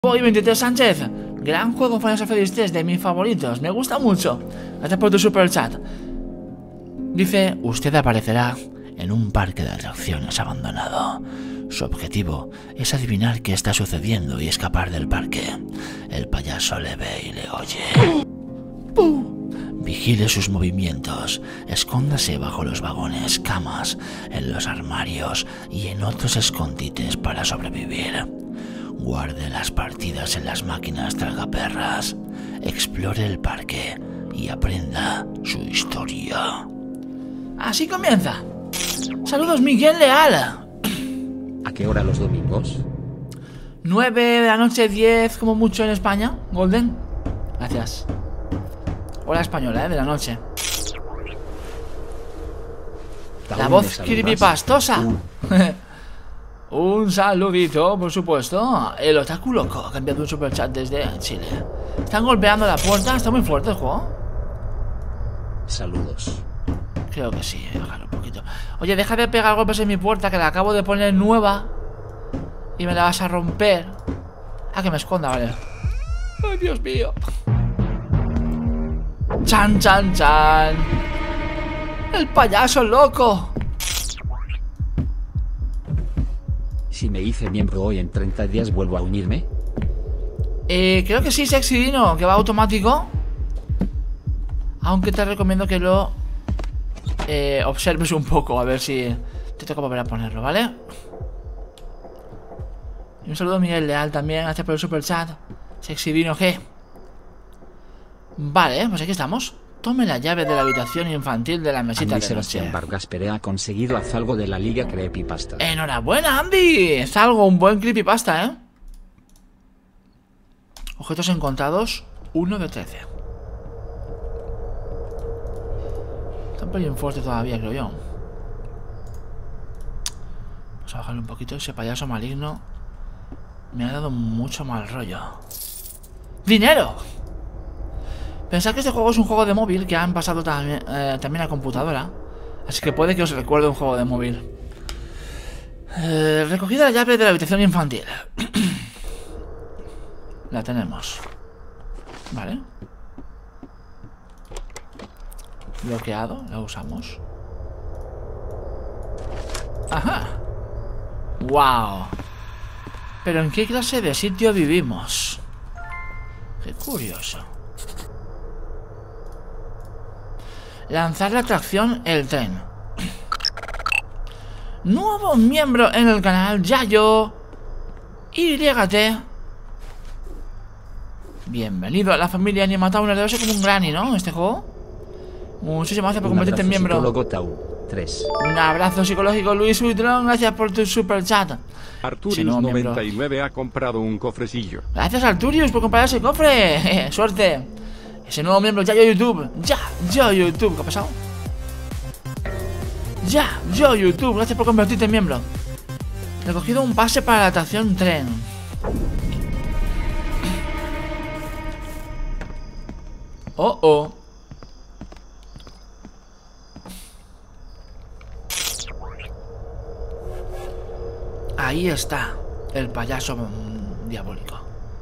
Hoy 23 Sánchez, gran juego Final Fantasy 3, de mis favoritos, me gusta mucho. Gracias por tu super chat. Dice, usted aparecerá en un parque de atracciones abandonado. Su objetivo es adivinar qué está sucediendo y escapar del parque. El payaso le ve y le oye. Vigile sus movimientos, escóndase bajo los vagones, camas, en los armarios y en otros escondites para sobrevivir. Guarde las partidas en las máquinas tragaperras, explore el parque y aprenda su historia. Así comienza. Saludos, Miguel Leal. ¿A qué hora los domingos? 9 de la noche, 10 como mucho en España. Golden. Gracias. Hora española, de la noche. La voz creepypastosa. Un saludito, por supuesto. El Otaku Loco ha cambiado un superchat desde Chile. Están golpeando la puerta. Está muy fuerte el juego. Saludos. Creo que sí, déjalo un poquito. Oye, deja de pegar golpes en mi puerta, que la acabo de poner nueva y me la vas a romper. Ah, que me esconda, vale. Ay, Dios mío. Chan, chan, chan. El payaso loco. Si me hice miembro hoy en 30 días, ¿vuelvo a unirme? Creo que sí, Sexy Dino, que va automático. Aunque te recomiendo que lo observes un poco, a ver si te toca volver a ponerlo, ¿vale? Y un saludo a Miguel Leal también, gracias por el super chat. Sexy Dino G. Vale, pues aquí estamos. Tome la llave de la habitación infantil de la mesita Andy de Sebastián noche. Vargas Perea ha conseguido hacer algo de la Liga Creepypasta. Enhorabuena, Andy. Es algo, un buen creepypasta, ¿eh? Objetos encontrados, 1 de 13. Está un pelín fuerte todavía, creo yo. Vamos a bajarle un poquito. Ese payaso maligno me ha dado mucho mal rollo. ¡Dinero! Pensad que este juego es un juego de móvil que han pasado también a computadora. Así que puede que os recuerde un juego de móvil. Recogida la llave de la habitación infantil. La tenemos. Vale. Bloqueado, la usamos. Ajá. Wow. Pero ¿en qué clase de sitio vivimos? Qué curioso. Lanzar la atracción El Tren. Nuevo miembro en el canal, Yayo YT. Bienvenido a la familia Animatowner. Debe ser como un granny, ¿no? Este juego. Muchísimas gracias por convertirte en miembro. Un abrazo psicológico, Luis Huitrón. Gracias por tu super chat. Arturius99 ha comprado un cofrecillo. Gracias, Arturius, por comprar ese cofre. Suerte. Ese nuevo miembro, ya yo YouTube. Ya, yo YouTube. ¿Qué ha pasado? Ya, yo YouTube. Gracias por convertirte en miembro. He recogido un pase para la atracción Tren. Oh, oh. Ahí está el payaso diabólico.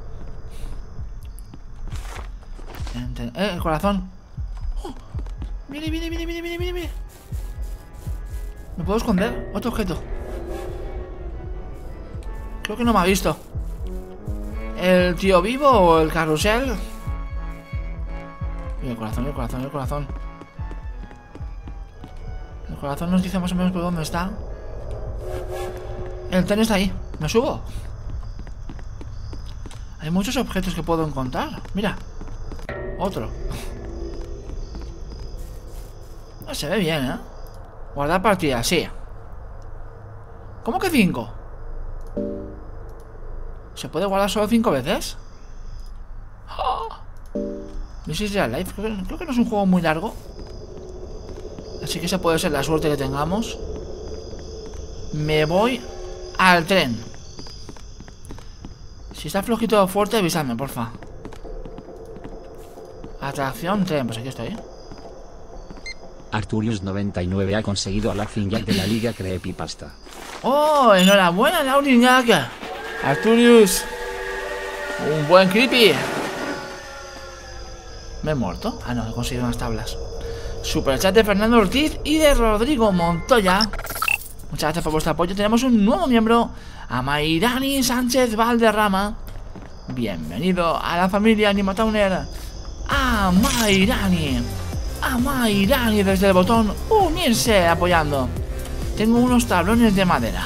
El corazón. Oh, viene, viene, viene, viene, viene, viene. ¿Me puedo esconder? Otro objeto. Creo que no me ha visto. ¿El tío vivo o el carrusel? Y el corazón, el corazón, el corazón. El corazón nos dice más o menos por dónde está. El tren está ahí. ¿Me subo? Hay muchos objetos que puedo encontrar. Mira. Otro. No se ve bien, ¿eh? Guardar partida, sí. ¿Cómo que 5? ¿Se puede guardar solo 5 veces? ¡Oh! This is Real Life. Creo que no es un juego muy largo. Así que esa puede ser la suerte que tengamos. Me voy al tren. Si está flojito o fuerte, avisadme, porfa. Atracción tren, pues aquí estoy. Arturius99 ha conseguido a la Jack de la Liga Creepypasta. ¡Oh! ¡Enhorabuena, Lauriñac! Arturius. Un buen creepy. ¿Me he muerto? Ah, no, he conseguido unas tablas. Superchat de Fernando Ortiz y de Rodrigo Montoya. Muchas gracias por vuestro apoyo. Tenemos un nuevo miembro, Amairani Sánchez Valderrama. Bienvenido a la familia Animatowner. Amairani desde el botón unirse apoyando. Tengo unos tablones de madera.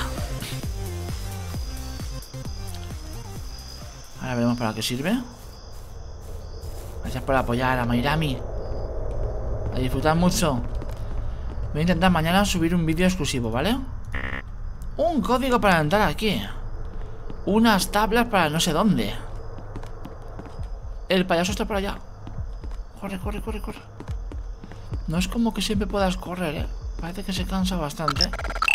Ahora veremos para qué sirve. Gracias por apoyar a Mairami. A disfrutar mucho. Voy a intentar mañana subir un vídeo exclusivo, ¿vale? Un código para entrar aquí. Unas tablas para no sé dónde. El payaso está por allá. Corre. No es como que siempre puedas correr, ¿eh? Parece que se cansa bastante.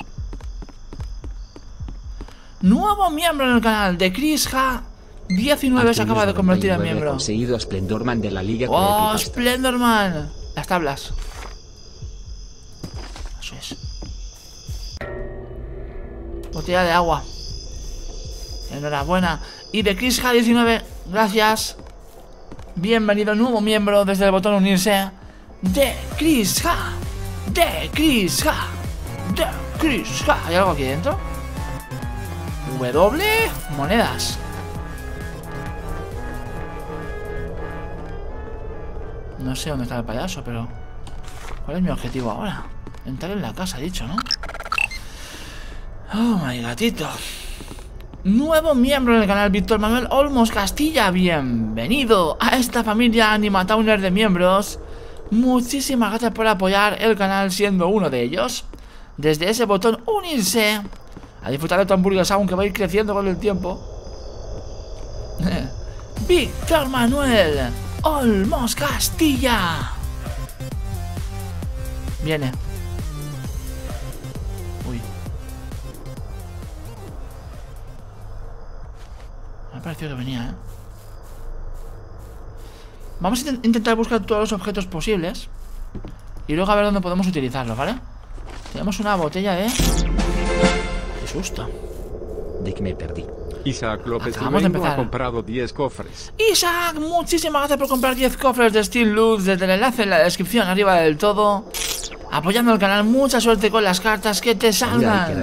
Nuevo miembro en el canal de Crisja 19 se acaba de convertir en miembro. Ha conseguido a Splendorman de la Liga. ¡Oh, Splendorman! Las tablas. Eso es. Botella de agua. Enhorabuena. Y de Crisja 19, gracias. Bienvenido, nuevo miembro desde el botón unirse. De Crisja. ¿Hay algo aquí dentro? W. Monedas. No sé dónde está el payaso, pero... ¿cuál es mi objetivo ahora? Entrar en la casa, he dicho, ¿no? Oh, my gatito. Nuevo miembro en el canal, Víctor Manuel Olmos Castilla. Bienvenido a esta familia Animatowner de miembros. Muchísimas gracias por apoyar el canal siendo uno de ellos. Desde ese botón unirse. A disfrutar de tu hamburguesa, aunque va a ir creciendo con el tiempo. Víctor Manuel Olmos Castilla. Viene. Uy. Me ha parecido que venía, ¿eh? Vamos a intentar buscar todos los objetos posibles y luego a ver dónde podemos utilizarlos, ¿vale? Tenemos una botella de... ¡qué susto! De que me perdí. Isaac López Acabamos de Ibeiro ha empezar. comprado 10 cofres. Isaac, muchísimas gracias por comprar 10 cofres de Steel Loot desde el enlace en la descripción arriba del todo. Apoyando el canal, mucha suerte con las cartas que te salgan.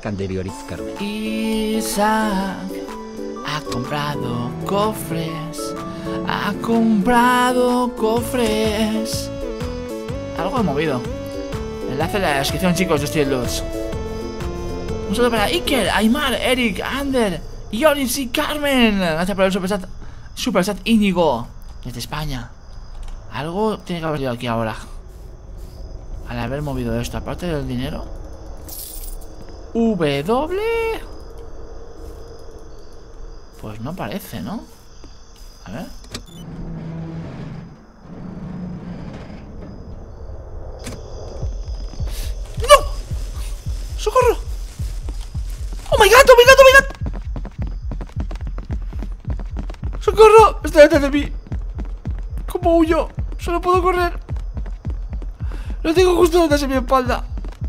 Isaac ha comprado cofres. Ha comprado cofres. Algo he movido. Enlace en la descripción, chicos, de Steel Loot. Un saludo para Iker, Aymar, Eric, Ander, Yoris y Carmen. Gracias por el superchat Íñigo desde España. Algo tiene que haber ido aquí ahora al haber movido esto, aparte del dinero. W. Pues no parece, ¿no? A ver. ¡No! ¡Socorro! ¡Oh, my God! ¡Oh, my God! ¡Oh, my God! ¡Socorro! Está detrás de mí. ¿Cómo huyo? Solo puedo correr. Lo tengo justo detrás de mi espalda.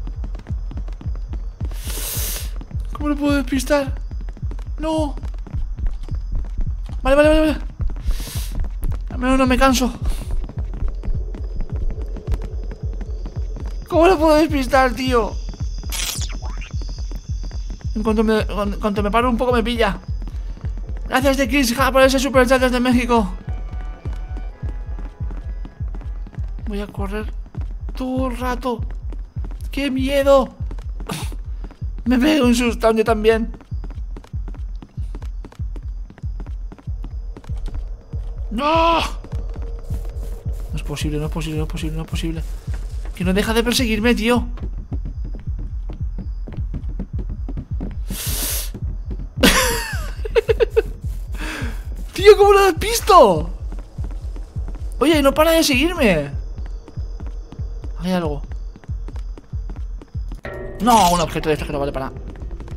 ¿Cómo lo puedo despistar? No. Vale. Al menos no me canso. ¿Cómo lo puedo despistar, tío? En cuanto me paro un poco me pilla. Gracias de Chris por ese superchat desde México. Voy a correr todo el rato. ¡Qué miedo! Me pego un susto yo también. ¡No! No es posible, no es posible, no es posible, no es posible. Que no deja de perseguirme, tío. Tío, ¿cómo lo despisto? Oye, no para de seguirme. Hay algo. No, un objeto de estos que no vale para nada.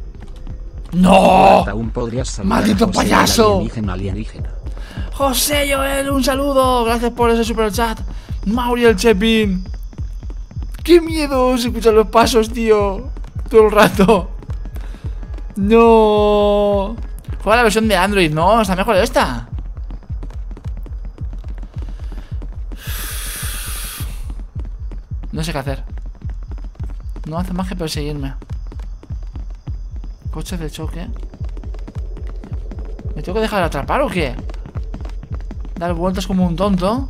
¡No! Aún podrías salvar ¡Maldito a José, payaso! el alienígena. José Joel, un saludo. Gracias por ese super chat. Mauri el Chepin. ¡Qué miedo! Se escuchan los pasos, tío. Todo el rato. No. Juega la versión de Android. No, está mejor esta. No sé qué hacer. No hace más que perseguirme. Coche de choque. ¿Me tengo que dejar atrapar o qué? Dar vueltas como un tonto.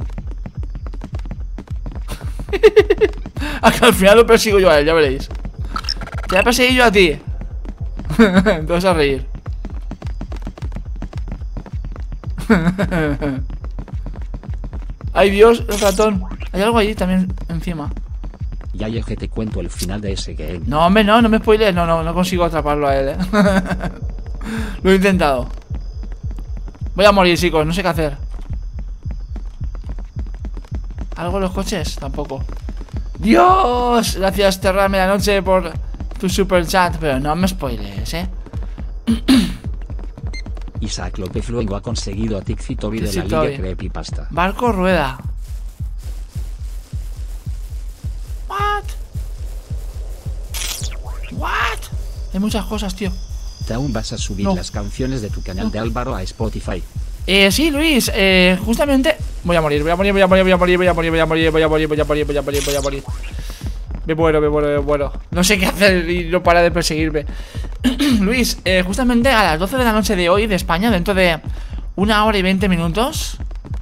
Hasta al final lo persigo yo a él, ya veréis. Te voy a perseguir yo a ti. Te vas a reír. Ay Dios, el ratón. Hay algo allí también encima. Ya que te cuento el final de ese game. No, hombre, no me spoilees. No consigo atraparlo a él, Lo he intentado. Voy a morir, chicos, no sé qué hacer. ¿Algo en los coches? Tampoco. ¡Dios! Gracias, Terra Medianoche, por tu super chat. Pero no me spoilees, Isaac López luego ha conseguido a Tixitobi de la Tixitobi. Liga Creepypasta. Barco rueda. What? Hay muchas cosas, tío. ¿Te aún vas a subir No. las canciones de tu canal de Álvaro a Spotify? Sí, Luis, justamente voy a morir. Me muero. No sé qué hacer y no para de perseguirme. Luis, justamente a las 12 de la noche de hoy de España, dentro de 1 hora y 20 minutos,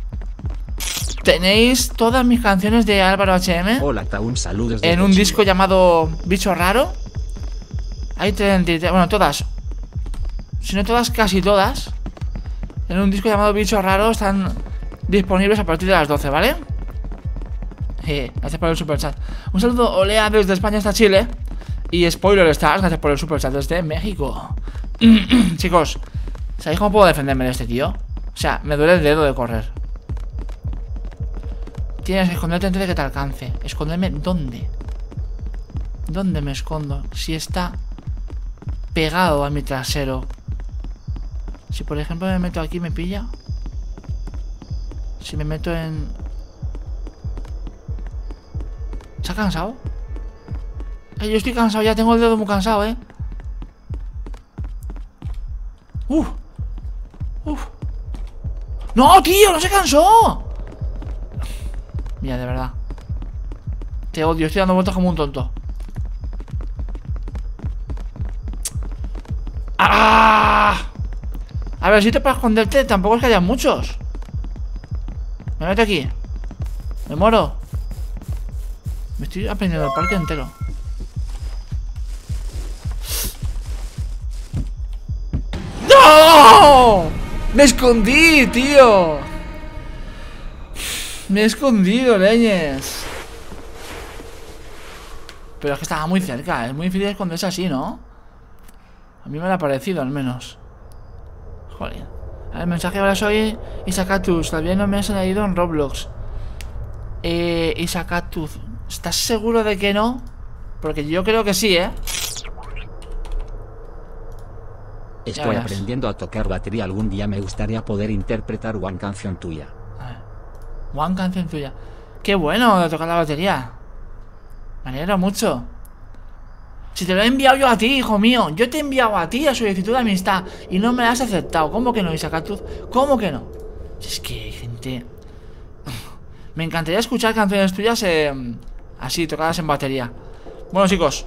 tenéis todas mis canciones de Álvaro HM Hola, Taun, saludos en desde un Chile. disco llamado Bicho Raro. Hay 33, bueno, todas. Si no todas, casi todas. En un disco llamado Bicho Raro están disponibles a partir de las 12, ¿vale? Gracias por el superchat. Un saludo, Olea, desde España hasta Chile. Y Spoiler Stars, gracias por el superchat desde México. Chicos, ¿sabéis cómo puedo defenderme de este tío? O sea, me duele el dedo de correr. Tienes que esconderte antes de que te alcance. ¿Esconderme dónde? ¿Dónde me escondo? Si está pegado a mi trasero. Si por ejemplo me meto aquí, ¿me pilla? Si me meto en... ¿Se ha cansado? Yo estoy cansado, ya tengo el dedo muy cansado, Uf. ¡No, tío! ¡No se cansó! Mira, de verdad. Te odio, estoy dando vueltas como un tonto. ¡Ah! A ver, si te para esconderte, tampoco es que haya muchos. Me meto aquí. Me muero. Me estoy aprendiendo el parque entero. ¡No! ¡Me escondí, tío! Me he escondido, leñes. Pero es que estaba muy cerca. Es muy difícil esconderse así, ¿no? A mí me lo ha parecido, al menos. Joder. El mensaje ahora soy Isaacatus. Todavía no me has añadido en Roblox. Isaacatus, ¿estás seguro de que no? Porque yo creo que sí, Estoy verás. aprendiendo a tocar batería. Algún día me gustaría poder interpretar una canción tuya. A ver. One canción tuya. Qué bueno de tocar la batería. Me alegro mucho. Si te lo he enviado yo a ti, hijo mío. Yo te he enviado a ti la solicitud de amistad y no me la has aceptado. ¿Cómo que no, Isaacatus? ¿Cómo que no? Es que hay gente... Me encantaría escuchar canciones tuyas así, tocadas en batería. Bueno, chicos,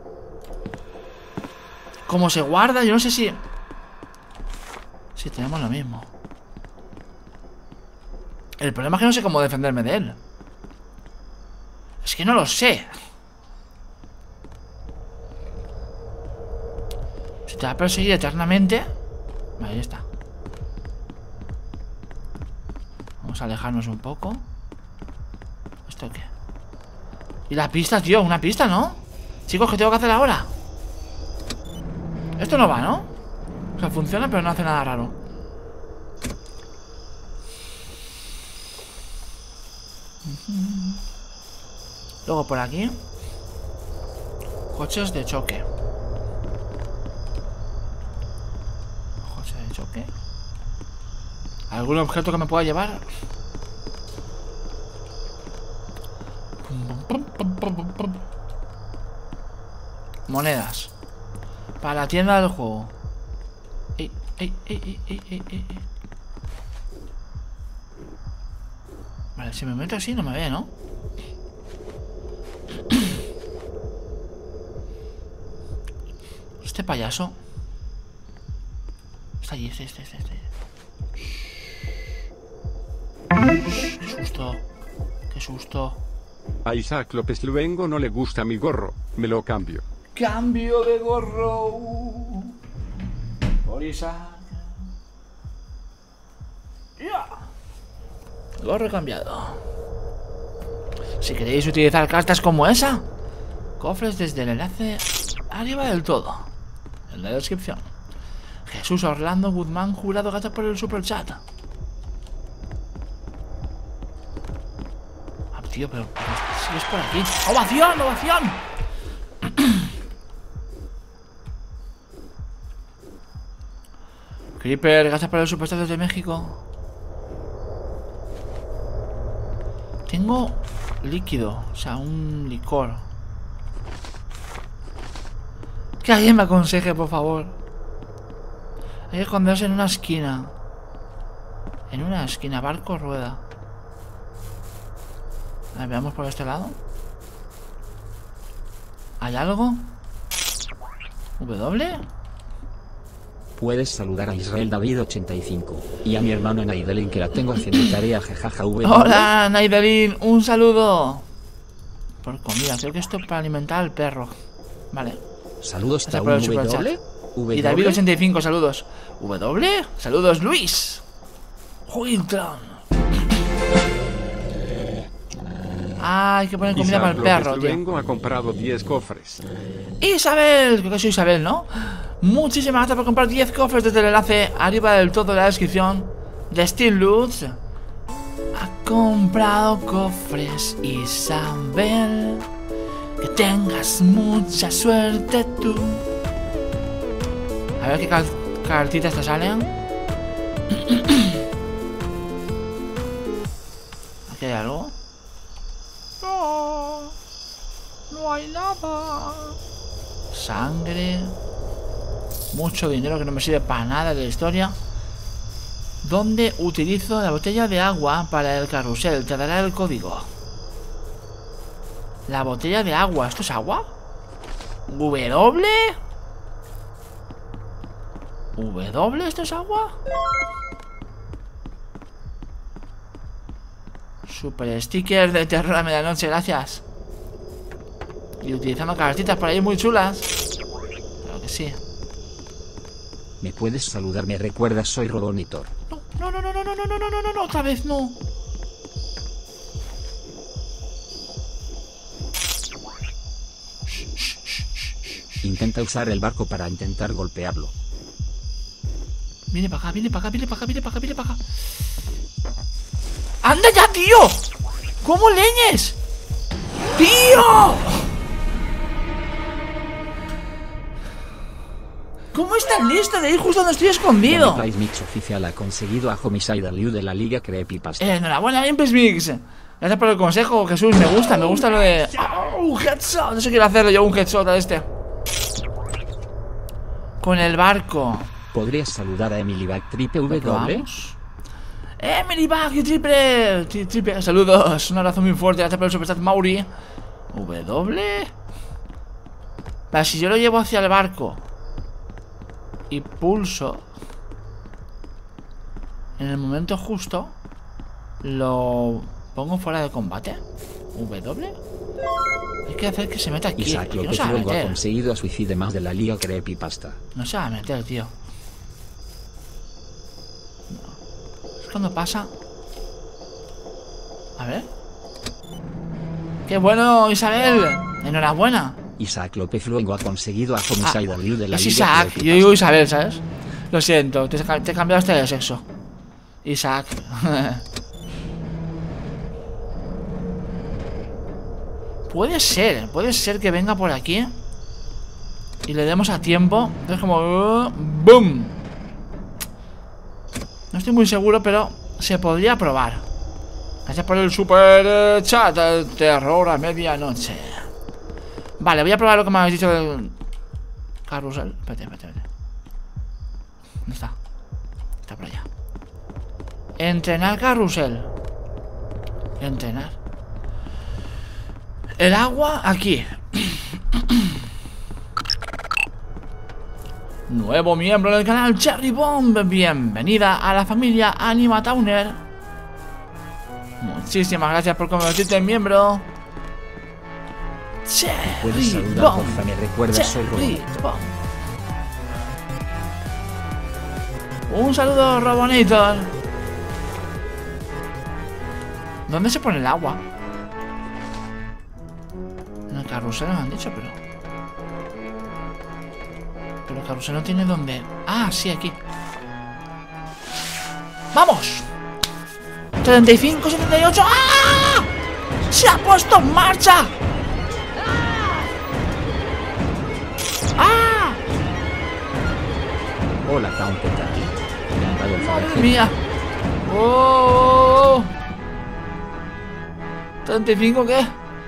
¿cómo se guarda? Yo no sé si... Si tenemos lo mismo. El problema es que no sé cómo defenderme de él. Es que no lo sé. Si te va a perseguir eternamente... Vale, ahí está. Vamos a alejarnos un poco. ¿Esto qué? Y la pista, tío, una pista, ¿no? Chicos, ¿qué tengo que hacer ahora? Esto no va, ¿no? O sea, funciona, pero no hace nada raro. Luego por aquí coches de choque. Coche de choque. ¿Algún objeto que me pueda llevar? Monedas. Para la tienda del juego. ¡Ey, ey, ey, ey, ey, ey! Vale, si me meto así no me ve, ¿no? Este payaso está allí, este. ¡Qué susto! ¡Qué susto! A Isaac López Luengo no le gusta mi gorro, me lo cambio. ¡Cambio de gorro! Por Isaac. ¡Ya! Gorro cambiado. Si queréis utilizar cartas como esa, cofres desde el enlace arriba del todo, en la descripción. Jesús Orlando Guzmán Jurado, gracias por el super chat. Ah, tío, pero si es por aquí. ¡Ovación! ¡Ovación! Creeper, gracias por el super chat desde México. Tengo líquido, o sea, un licor. Que alguien me aconseje, por favor. Hay que esconderse en una esquina. En una esquina, barco rueda. A ver, veamos por este lado. ¿Hay algo? ¿W? Puedes saludar a Israel David 85 y a mi hermano Naidelin, que la tengo haciendo tarea, jajaja. Hola Naidelin, un saludo. Por comida, creo que esto es para alimentar al perro. Vale. Saludos a por el superchat. Y David 85, saludos. ¿W? Saludos Luis. Wiltron. Ah, hay que poner comida Isaac para el perro, López tío. Luengo ha comprado 10 cofres. Isabel, creo que soy Isabel, ¿no? Muchísimas gracias por comprar 10 cofres desde el enlace arriba del todo de la descripción de Steel Loots. Ha comprado cofres, Isabel. Que tengas mucha suerte tú. A ver qué cartitas te salen. ¿Aquí hay algo? No, no hay nada. Sangre. Mucho dinero que no me sirve para nada de la historia. ¿Dónde utilizo la botella de agua para el carrusel? Te dará el código. La botella de agua. ¿Esto es agua? ¿W? ¿W? ¿Esto es agua? Super sticker de terror a medianoche, gracias. Y utilizando cartitas por ahí muy chulas. Claro que sí. ¿Me puedes saludar? ¿Me recuerdas? Soy Robonitor. No, otra vez no. Intenta usar el barco para intentar golpearlo. Viene para acá. ¡Anda ya, tío! ¿Cómo leñes? ¡Tío! ¿Cómo es tan listo de ir justo donde estoy escondido? Price Mix oficial ha conseguido a Homicide Liu de la Liga Creepypasta. Enhorabuena, Gameplays Mix. Gracias por el consejo, Jesús. Me gusta lo de... ¡Oh, un headshot! No sé, quiero hacerlo yo, un headshot a este. Con el barco. ¿Podrías saludar a Emily Back Triple W? Emily Back y triple. Saludos, un abrazo muy fuerte. Gracias por el superchat, Mauri. W. Vale, si yo lo llevo hacia el barco y pulso, en el momento justo lo pongo fuera de combate. W. Hay que hacer que se meta aquí. Isaac No López se va a Luengo ha meter. conseguido a Suicide más de la Liga Creepypasta. No se va a meter, tío. No. Es cuando pasa. A ver. ¡Qué bueno, Isabel! ¡Enhorabuena! Isaac López Luengo ha conseguido a Homicide Liu de la Es Liga Isaac, yo Creepypasta. digo Isabel, ¿sabes? Lo siento, te he cambiado hasta de sexo. Isaac. Puede ser que venga por aquí y le demos a tiempo. Entonces como... ¡boom! No estoy muy seguro, pero se podría probar. Gracias por el super chat. El terror a medianoche. Vale, voy a probar lo que me habéis dicho del carrusel. Espérate. ¿Dónde está? Entrenar carrusel. Entrenar. El agua aquí. Nuevo miembro del canal Cherry Bomb. Bienvenida a la familia Anima Towner. Muchísimas gracias por convertirte en miembro. Puedes Cherry saludar, Bomb. porfa, me recuerdas, soy Cherry Robonator. Bomb. Un saludo, Robonator. ¿Dónde se pone el agua? En el carrusel me han dicho, pero el carrusel no tiene dónde. Ah, sí, aquí. ¡Vamos! 35, 78. ¡Ah! ¡Se ha puesto en marcha! ¡Ah! Hola, Town, ¿qué tal? Me han dado el ¡Madre favor. mía! ¡Oh! ¿35 qué?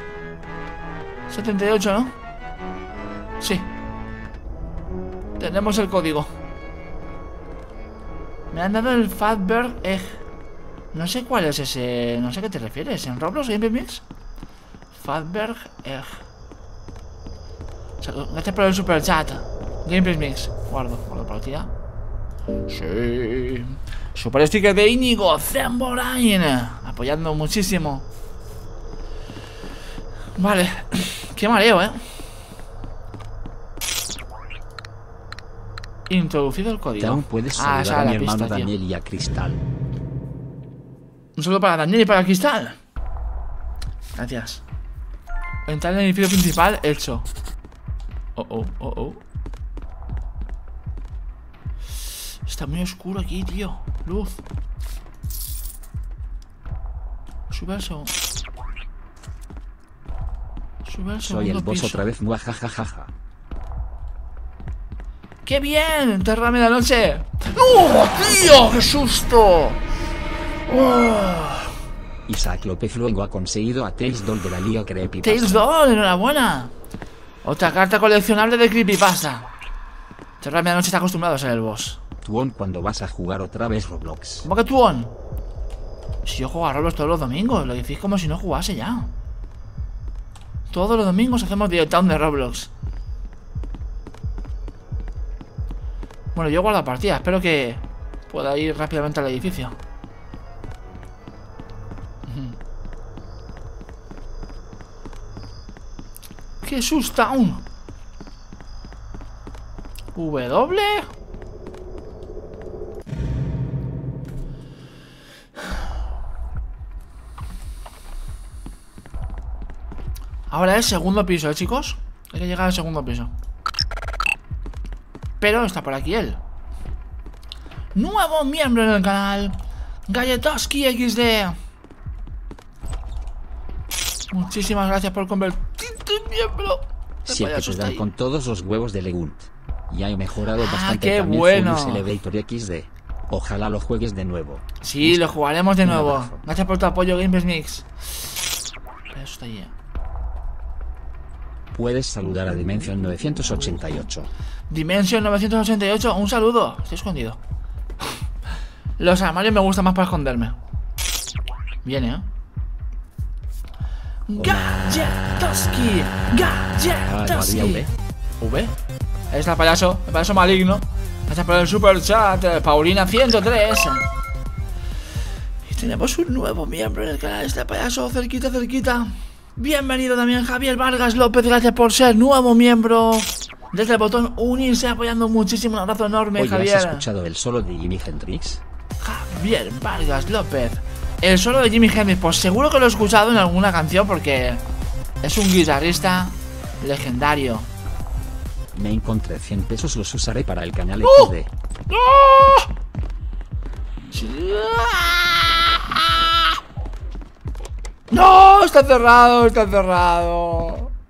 78, ¿no? Sí. Tenemos el código. Me han dado el Fatberg Egg. No sé cuál es ese. No sé a qué te refieres. ¿En Roblox o en Mix? Fatberg Egg. Gracias por el super chat. Gameplay Mix. Guardo partida. Sí. Super sticker de Íñigo Zemborain. Apoyando muchísimo. Vale. Qué mareo, Introducido el código. Town, puedes esa saludar a la mi hermano pista, tío. Daniel y a Cristal. Un saludo para Daniel y para Cristal. Gracias. Entrar en el edificio principal, hecho. Oh. Está muy oscuro aquí, tío. Luz. Sube al segundo. Sube al segundo Soy el boss piso. otra vez, muajajajaja. ¡Qué bien! ¡Enterrame la noche! ¡No, tío! ¡Qué susto! Oh. Isaac López luego ha conseguido a Tails Doll de la Liga Creepypasta. Tails Doll, enhorabuena. Otra carta coleccionable de Creepypasta. Enterrame la noche está acostumbrado a ser el boss. Tuón, cuando vas a jugar otra vez Roblox. ¿Cómo que Tuón? Si yo juego a Roblox todos los domingos, lo decís como si no jugase ya. Todos los domingos hacemos directown de Roblox. Bueno, yo guardo partida, espero que pueda ir rápidamente al edificio. ¡Qué sustown! W. Ahora es segundo piso, chicos. Hay que llegar al segundo piso. Pero está por aquí él. Nuevo miembro en el canal, Galletoski XD. Muchísimas gracias por convertirte en miembro. El Siempre payaso te está dan ahí. con todos los huevos de Legunt. Ya he mejorado bastante qué también bueno. Furious Elevator XD. Ojalá lo juegues de nuevo. Sí, lo jugaremos de Un nuevo. abrazo. Gracias por tu apoyo, Games Mix. Eso está ahí. Puedes saludar a Dimension 988. Dimension 988, un saludo. Estoy escondido. Los armarios me gustan más para esconderme. Viene, Galletoski. Galletoski. María ¿V? Es el payaso maligno. Gracias por el super chat, Paulina 103. Y tenemos un nuevo miembro en el canal, este payaso, cerquita. Bienvenido también Javier Vargas López, gracias por ser nuevo miembro. Desde el botón unirse, apoyando muchísimo. Un abrazo enorme, Oye, Javier. ¿has escuchado el solo de Jimi Hendrix? Javier Vargas López. El solo de Jimi Hendrix, pues seguro que lo he escuchado en alguna canción porque es un guitarrista legendario. Me encontré 100 pesos, los usaré para el canal ¡Oh! XD. ¡No! Está cerrado.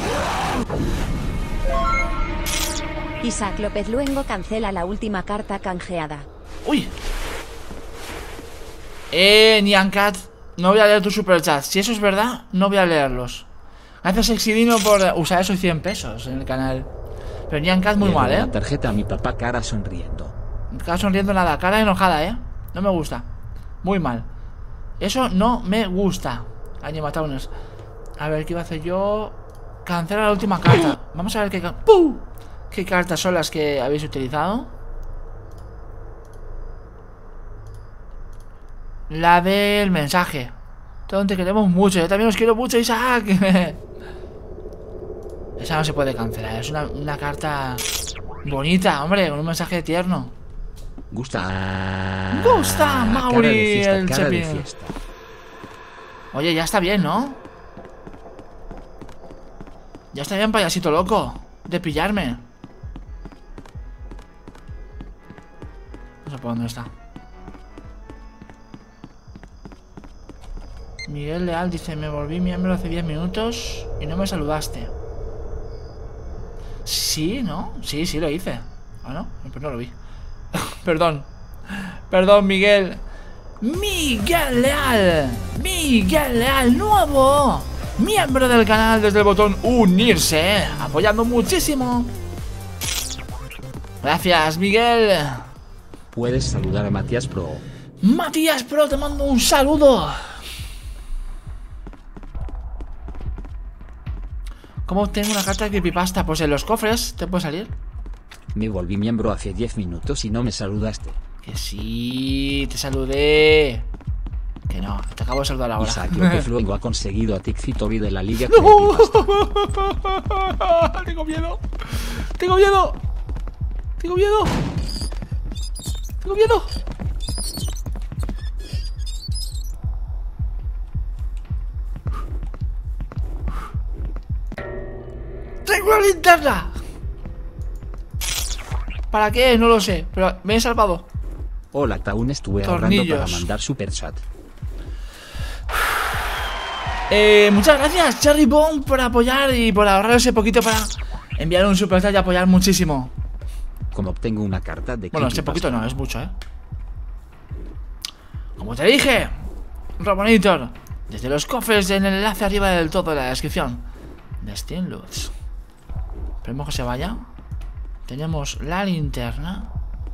Isaac López Luengo cancela la última carta canjeada. ¡Uy! Niancat, no voy a leer tus superchats. Si eso es verdad, no voy a leerlos. Gracias, Exidino, por usar esos 100 pesos en el canal. Pero Niancat muy Le mal, doy la tarjeta a mi papá, cara sonriendo. Cara sonriendo nada, cara enojada, no me gusta. Muy mal. Eso no me gusta. Animatowners. A ver, ¿qué iba a hacer yo? Cancela la última carta. Vamos a ver qué cartas son las que habéis utilizado. La del mensaje. Todos te queremos mucho. Yo también os quiero mucho, Isaac. Esa no se puede cancelar. Es una carta bonita, hombre, con un mensaje tierno. Gusta, Mauri, el cara de Chepin. fiesta. Oye, ya está bien, ¿no? Ya está bien, payasito loco, de pillarme. No sé por dónde está. Miguel Leal dice: me volví miembro hace 10 minutos y no me saludaste. Sí, ¿no? Sí, lo hice. ¿Ah, no? Pues no lo vi. Perdón, Miguel. Miguel Leal, nuevo miembro del canal desde el botón unirse, apoyando muchísimo. Gracias, Miguel. Puedes saludar a Matías Pro. Matías Pro, te mando un saludo. ¿Cómo obtengo una carta de creepypasta? Pues en los cofres te puede salir. Me volví miembro hace 10 minutos y no me saludaste. Que sí, te saludé. Que no, te acabo de saludar ahora. Isaac López luego ha conseguido a Ticfitobi de la Liga ¡No! Creepypasta. Tengo miedo. ¡Tengo una linterna! ¿Para qué? No lo sé, pero me he salvado. Hola, aún estuve Tornillos. ahorrando para mandar super chat. Muchas gracias, Cherry Bomb, por apoyar y por ahorrar ese poquito para enviar un super chat y apoyar muchísimo. Como obtengo una carta de Bueno, ese creepypasta. poquito no, es mucho, Como te dije, Robonitor, desde los cofres en el enlace arriba del todo de la descripción de Steam Loots. Esperemos que se vaya. Tenemos la linterna.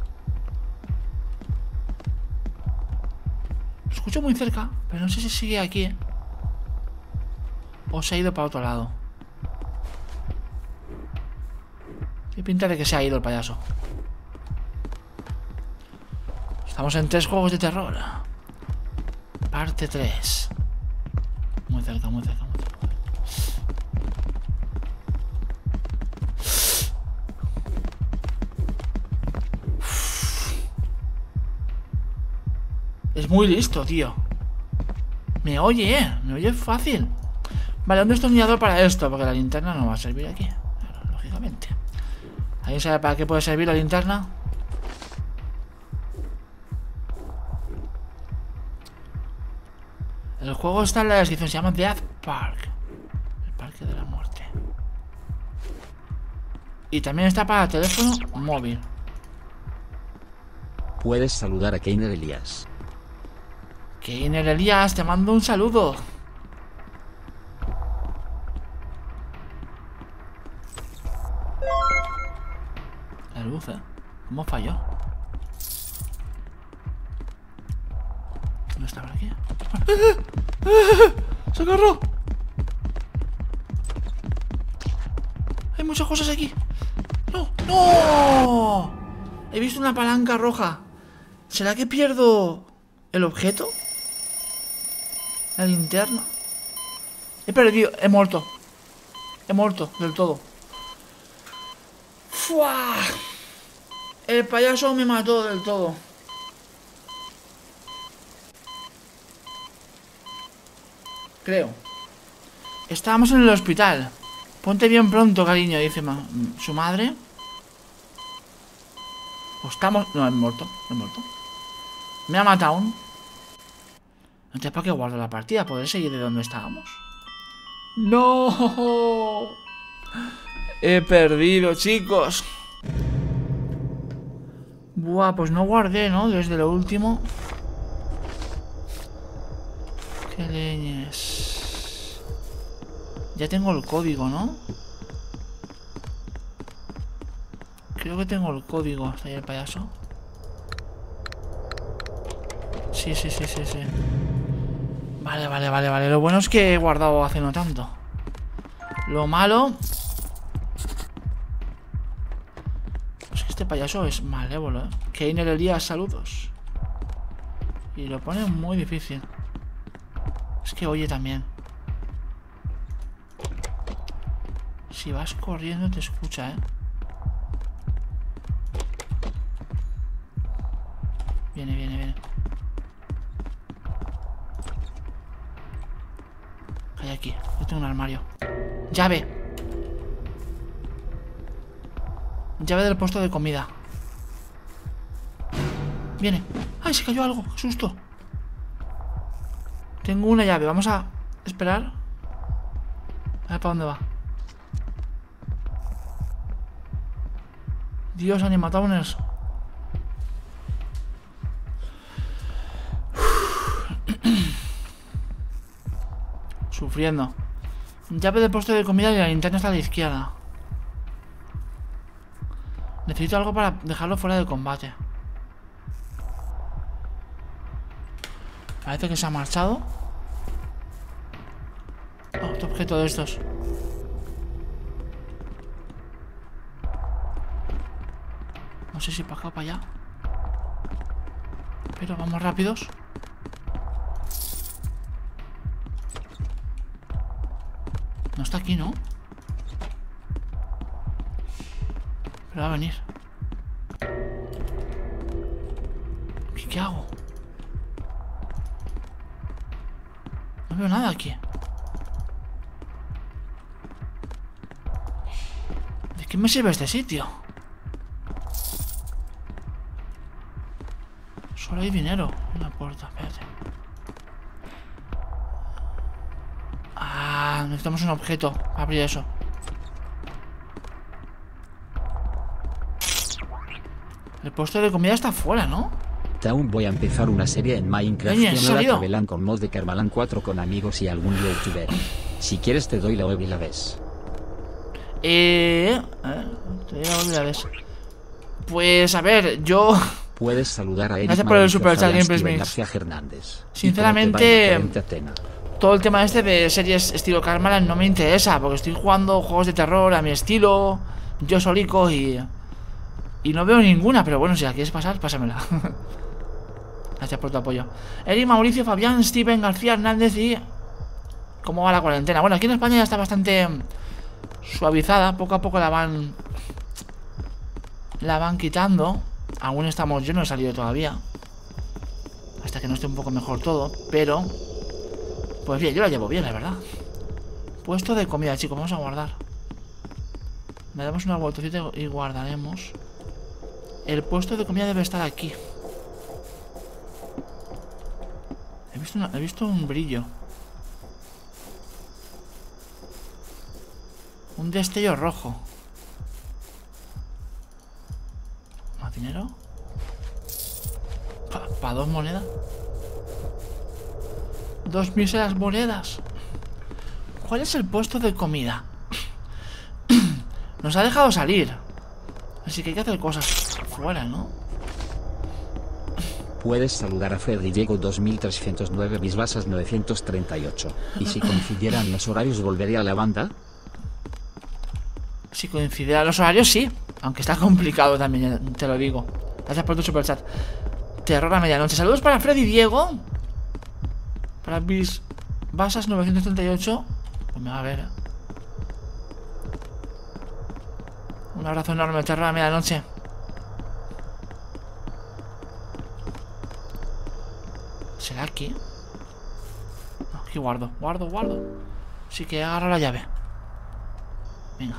Lo escucho muy cerca, pero no sé si sigue aquí, o se ha ido para otro lado. Tiene pinta de que se ha ido el payaso. Estamos en 3 juegos de terror. Parte 3. Muy cerca. Es muy listo, tío. Me oye fácil. Vale, un destornillador para esto, porque la linterna no va a servir aquí. Claro, lógicamente. ¿Alguien sabe para qué puede servir la linterna? El juego está en la descripción, se llama Death Park. El parque de la muerte. Y también está para teléfono móvil. Puedes saludar a Keiner Elías. Keiner Elías, te mando un saludo. La luz, ¿cómo falló? ¿Dónde está por aquí? ¡Socorro! Hay muchas cosas aquí. ¡No! ¡No! He visto una palanca roja. ¿Será que pierdo el objeto? La linterna. He perdido, he muerto. He muerto del todo. ¡Fua! El payaso me mató del todo. Creo. Estábamos en el hospital. Ponte bien pronto, cariño, dice su madre. O estamos... No, he muerto. Me ha matado. Entonces, ¿para qué guardo la partida? ¿Poder seguir de donde estábamos? ¡No! He perdido, chicos. Buah, pues no guardé, ¿no? Desde lo último. Qué leñes. Ya tengo el código, ¿no? Creo que tengo el código. Está ahí el payaso. Sí. Vale. Lo bueno es que he guardado hace no tanto. Lo malo es que este payaso es malévolo, ¿eh? Keiner Elías, saludos. Y lo pone muy difícil. Es que oye también. Si vas corriendo te escucha, ¿eh? Viene. Hay aquí. Yo tengo un armario. Llave. Llave del puesto de comida. Viene. ¡Ay, se cayó algo! ¡Qué susto! Tengo una llave. Vamos a esperar. A ver para dónde va. Dios, animatowners. Sufriendo. Llave del puesto de comida y la linterna está a la izquierda. Necesito algo para dejarlo fuera de combate. Parece que se ha marchado. Otro objeto de estos. No sé si para acá o para allá. Pero vamos rápidos. No está aquí, ¿no? Pero va a venir. ¿Qué hago? No veo nada aquí. ¿De qué me sirve este sitio? Solo hay dinero en la puerta, espérate. Ah, necesitamos un objeto para abrir eso. El puesto de comida está fuera, ¿no? Aún voy a empezar una serie en Minecraft Oye, ¿en llamada serio? Travelan con mod de Carmalan 4 con amigos y algún youtuber. Si quieres te doy la web y la ves. Te voy a volver a ver. Pues a ver, yo Puedes saludar a Eric Gracias por el Mauricio superchat, Fabián, Gameplays Steven Mix. García Hernández. Sinceramente, Y cómo te va en la cuarentena. todo el tema este de series estilo Carmalan no me interesa, porque estoy jugando juegos de terror a mi estilo, yo solico y no veo ninguna, pero bueno, si la quieres pasar, pásamela. Gracias por tu apoyo. Eric Mauricio Fabián, Steven García Hernández y... ¿Cómo va la cuarentena? Bueno, aquí en España ya está bastante suavizada, poco a poco la van quitando. Aún estamos, yo no he salido todavía, hasta que no esté un poco mejor todo, pero pues bien, yo la llevo bien, la verdad. Puesto de comida, chicos, vamos a guardar. Le damos una vueltecita y guardaremos. El puesto de comida debe estar aquí. He visto un brillo. Un destello rojo. ¿Más dinero? ¿Para 2 monedas? 2 míseras monedas. ¿Cuál es el puesto de comida? Nos ha dejado salir. Así que hay que hacer cosas fuera, ¿no? Puedes saludar a Freddy Diego 2309 Bisbasas 938. ¿Y si coincidieran los horarios volvería a la banda? Si coincidiera los horarios, sí. Aunque está complicado también, te lo digo. Gracias por tu superchat. Terror a medianoche. Saludos para Freddy Diego. Para Bisbasas 938. Pues me va a ver. Un abrazo enorme, terror a medianoche. ¿Será aquí? No, aquí guardo. Sí que agarro la llave. Venga.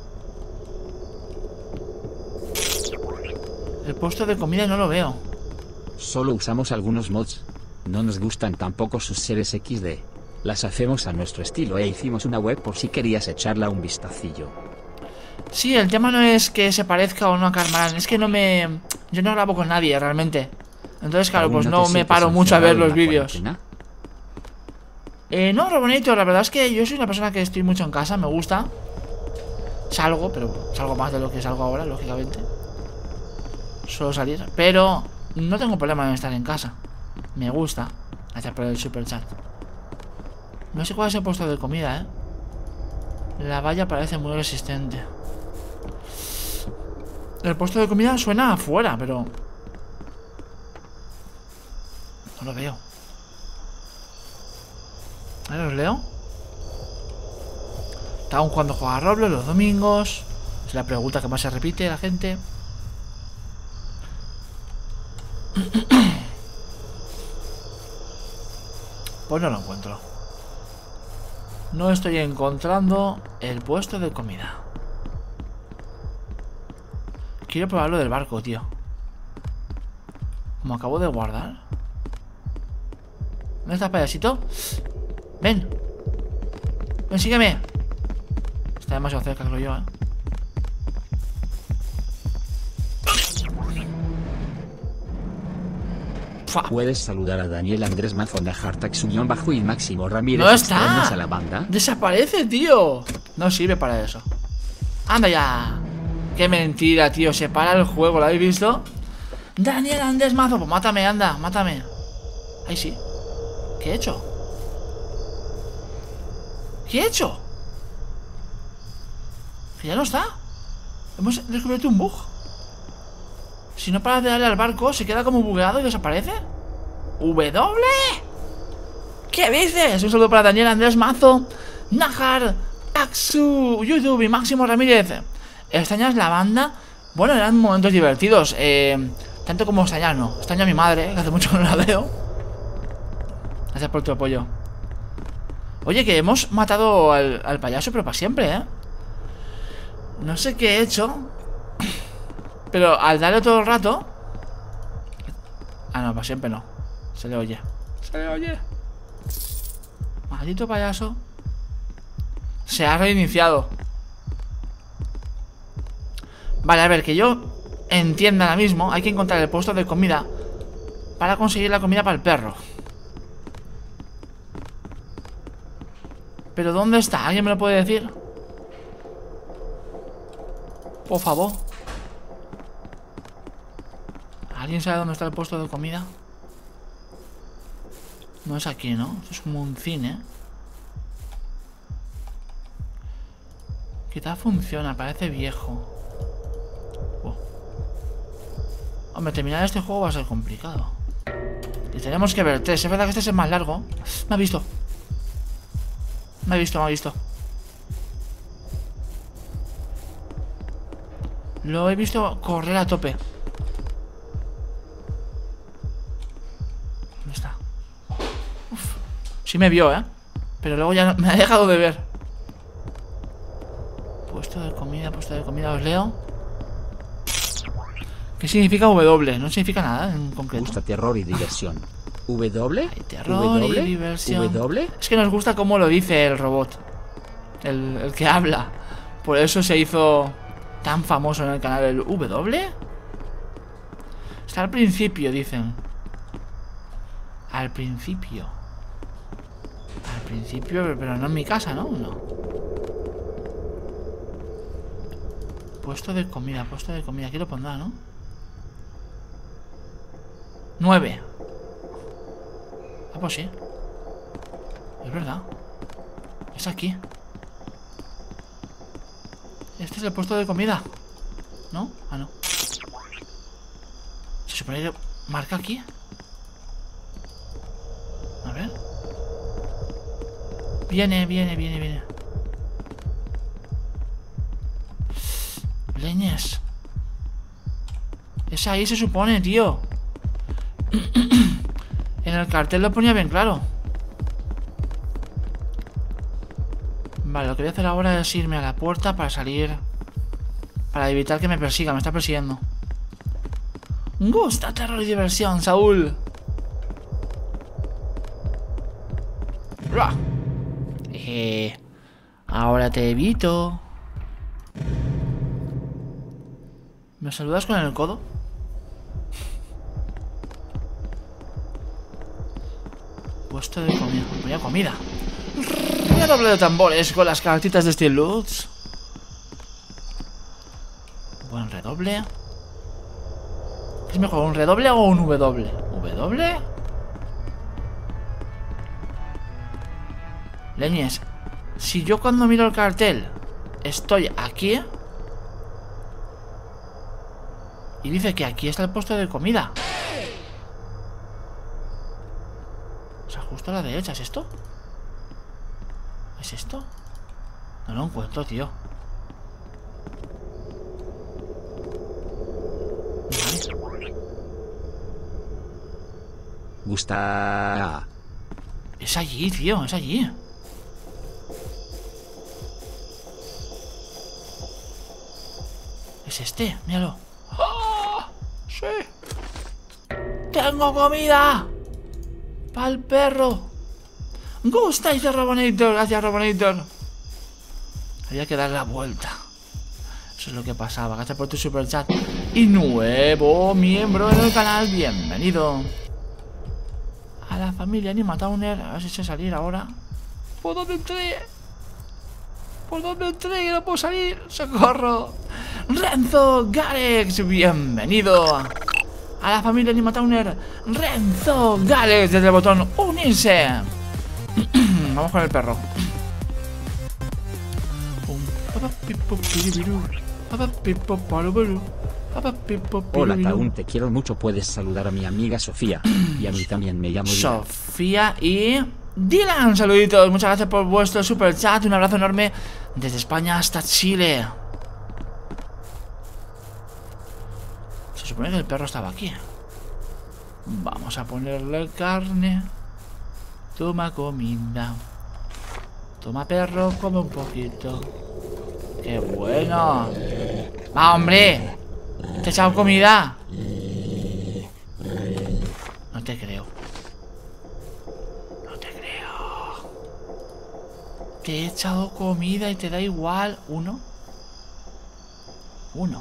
El puesto de comida no lo veo. Solo usamos algunos mods. No nos gustan tampoco sus series XD. Las hacemos a nuestro estilo e hicimos una web por si querías echarla un vistacillo. Sí, el tema no es que se parezca o no a Carmalan. Es que yo no grabo con nadie realmente. Entonces, claro, pues no me paro mucho a ver los vídeos. No, Robonator, la verdad es que yo soy una persona que estoy mucho en casa, me gusta. Salgo, pero salgo más de lo que salgo ahora, lógicamente. Suelo salir, pero no tengo problema en estar en casa. Me gusta. Gracias por el super chat. No sé cuál es el puesto de comida, La valla parece muy resistente. El puesto de comida suena afuera, pero no lo veo. A ver, os leo. Está aún cuando juega a Roblox los domingos. Es la pregunta que más se repite la gente. Pues no lo encuentro. No estoy encontrando el puesto de comida. Quiero probar lo del barco, tío. Como acabo de guardar. ¿Dónde está el payasito? Ven. Ven, sígueme. Está demasiado cerca, creo yo, Puedes saludar a Daniel Andrés Mazo de Hartax Unión Bajo y Máximo Ramírez. ¡No está! A la banda. ¡Desaparece, tío! No sirve para eso. ¡Anda ya! ¡Qué mentira, tío! Se para el juego, ¿lo habéis visto? Daniel Andrés Mazo, pues mátame, anda, mátame. Ahí sí. ¿Qué he hecho? ¿Qué he hecho? Que ya no está. Hemos descubierto un bug. Si no paras de darle al barco, se queda como bugueado y desaparece. ¿W? ¿Qué dices? Un saludo para Daniel Andrés Mazo, Najar, Taxu, YouTube y Máximo Ramírez. ¿Extrañas la banda? Bueno, eran momentos divertidos. Tanto como extrañar, no. Extraño a mi madre, que hace mucho que no la veo. Gracias por tu apoyo. Oye, que hemos matado al payaso, pero para siempre, No sé qué he hecho, pero al darle todo el rato... Ah, no, para siempre no. Se le oye. Se le oye. Maldito payaso. Se ha reiniciado. Vale, a ver, que yo entienda ahora mismo. Hay que encontrar el puesto de comida para conseguir la comida para el perro. ¿Pero dónde está? ¿Alguien me lo puede decir? Por favor. ¿Alguien sabe dónde está el puesto de comida? No es aquí, ¿no? Esto es como un cine. Quizás funciona, parece viejo. Hombre, terminar este juego va a ser complicado. Y tenemos que ver 3. Es verdad que este es el más largo. Me ha visto. Me ha visto, me ha visto. Lo he visto correr a tope. ¿Dónde está? Uf. Sí me vio, pero luego ya me ha dejado de ver. Puesto de comida, os leo. ¿Qué significa W? No significa nada en concreto. Gusta terror y diversión. ¿W? Hay terror y diversión. ¿W? Es que nos gusta cómo lo dice el robot. El que habla. Por eso se hizo tan famoso en el canal el W. Está al principio, dicen. Al principio. Al principio, pero no en mi casa, ¿no? No. Puesto de comida, puesto de comida. Aquí lo pondrá, ¿no? 9. Ah, pues sí. Es verdad. Es aquí. Este es el puesto de comida. ¿No? Ah, no. Se supone que marca aquí. A ver. Viene. Leñes. Es ahí, se supone, tío. En el cartel lo ponía bien claro. Vale, lo que voy a hacer ahora es irme a la puerta para salir. Para evitar que me persiga, me está persiguiendo. Gusta terror y diversión, Saúl. Ahora te evito. ¿Me saludas con el codo? Puesto de comida. Ponía comida. Redoble de tambores con las cartitas de Steel Lutz. Buen redoble. ¿Qué es mejor, un redoble o un W? ¿W? Leñes, si yo cuando miro el cartel estoy aquí y dice que aquí está el puesto de comida. O sea, justo a la derecha, ¿es esto? ¿Es esto? No lo encuentro, tío. Vale. Gusta. Es allí, tío, es allí. Es este, míralo. ¡Ah! ¡Sí! ¡Tengo comida! ¡Pa'l perro! ¡Gusta! Dice Robonator, gracias Robonator. Había que dar la vuelta. Eso es lo que pasaba. Gracias por tu super chat. Y nuevo miembro en el canal. Bienvenido a la familia Anima Towner. A ver si sé salir ahora. ¿Por dónde entré? ¿Por dónde entré? Que no puedo salir. ¡Socorro! Renzo Galex, bienvenido a la familia Anima Towner. Renzo Galex, desde el botón unirse. Vamos con el perro. Hola Taun, te quiero mucho. Puedes saludar a mi amiga Sofía. Y a mí también, me llamo Dylan. Sofía y Dylan, saluditos. Muchas gracias por vuestro super chat. Un abrazo enorme desde España hasta Chile. Se supone que el perro estaba aquí. Vamos a ponerle carne. Toma comida. Toma perro, come un poquito. ¡Qué bueno! ¡Va, hombre! ¿Te he echado comida? No te creo. No te creo. Te he echado comida y te da igual. ¿Uno? Uno.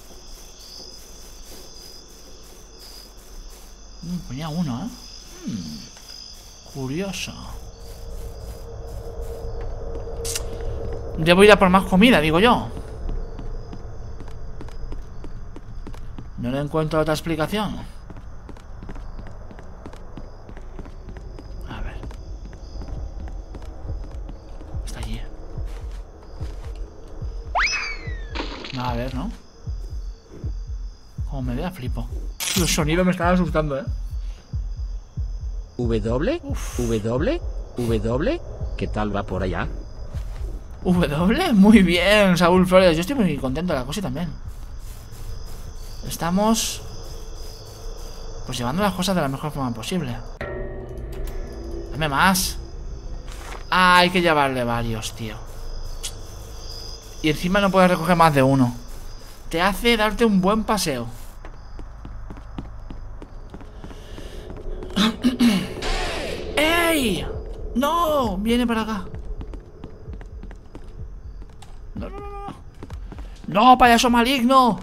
Ponía uno, ¿eh? Curioso. Debo ir a por más comida, digo yo. No le encuentro otra explicación. A ver. Está allí. A ver, ¿no? Como me vea, flipo. Los sonidos me están asustando, ¿eh? W, ¿qué tal va por allá? W, muy bien, Saúl Flores. Yo estoy muy contento de la cosa también. Estamos pues llevando las cosas de la mejor forma posible. Dame más. Ah, hay que llevarle varios, tío. Y encima no puedes recoger más de uno. Te hace darte un buen paseo. ¡Ey! ¡No! Viene para acá. No, no, no, no. ¡No, payaso maligno!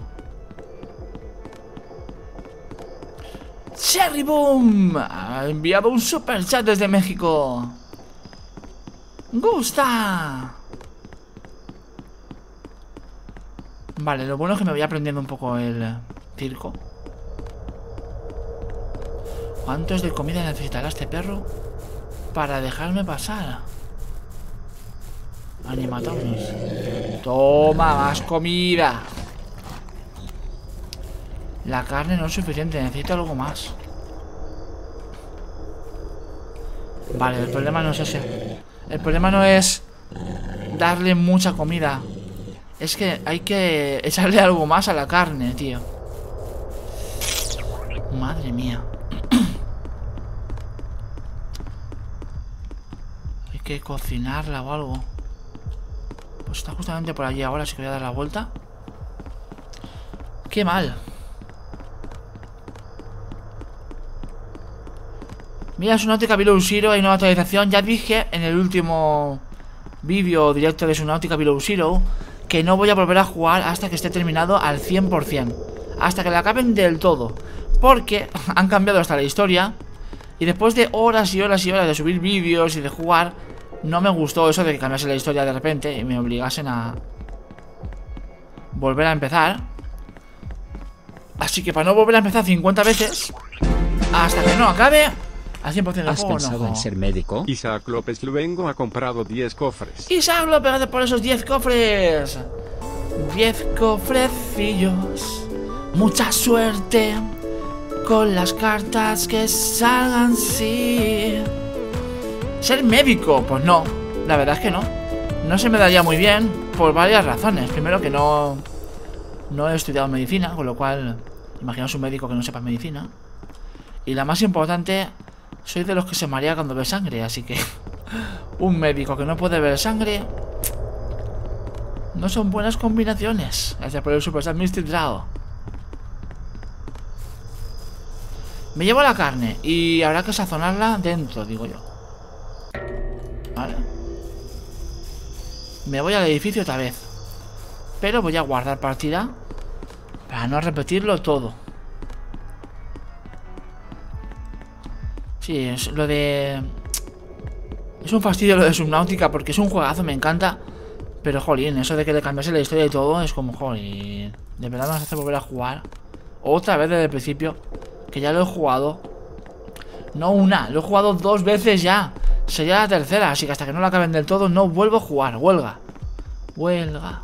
Cherry Boom ha enviado un super chat desde México. ¡Gusta! Vale, lo bueno es que me voy aprendiendo un poco el circo. ¿Cuántos de comida necesitará este perro para dejarme pasar? Animatones. Toma, más comida. La carne no es suficiente, necesito algo más. Vale, el problema no es ese. El problema no es darle mucha comida. Es que hay que echarle algo más a la carne, tío. Madre mía. Hay que cocinarla o algo. Pues está justamente por allí ahora, así que voy a dar la vuelta. Qué mal. Mira, Subnautica Below Zero, hay nueva actualización. Ya dije en el último vídeo directo de Subnautica Below Zero que no voy a volver a jugar hasta que esté terminado al 100%. Hasta que la acaben del todo. Porque han cambiado hasta la historia. Y después de horas y horas y horas de subir vídeos y de jugar, no me gustó eso de que cambiase la historia de repente y me obligasen a volver a empezar. Así que para no volver a empezar 50 veces, hasta que no acabe, Al 100% del ¿Has juego, pensado no. en ser médico? Isaac López Luengo ha comprado 10 cofres. Isaac López, gracias por esos 10 cofres. 10 cofrecillos. Mucha suerte con las cartas que salgan, sí. Ser médico, pues no. La verdad es que no. No se me daría muy bien por varias razones. Primero que no he estudiado medicina, con lo cual imaginaos un médico que no sepa medicina. Y la más importante, soy de los que se marea cuando ve sangre, así que un médico que no puede ver sangre no son buenas combinaciones. Gracias por el Super Chat, Misty Drago. Me llevo la carne y habrá que sazonarla dentro, digo yo. Vale. Me voy al edificio otra vez, pero voy a guardar partida para no repetirlo todo. Sí, es lo de... Es un fastidio lo de Subnautica porque es un juegazo, me encanta. Pero, jolín, eso de que le cambiase la historia y todo es como, jolín. De verdad nos hace volver a jugar otra vez desde el principio, que ya lo he jugado. No una, lo he jugado 2 veces ya. Sería la tercera, así que hasta que no lo acaben del todo no vuelvo a jugar. Huelga. Huelga.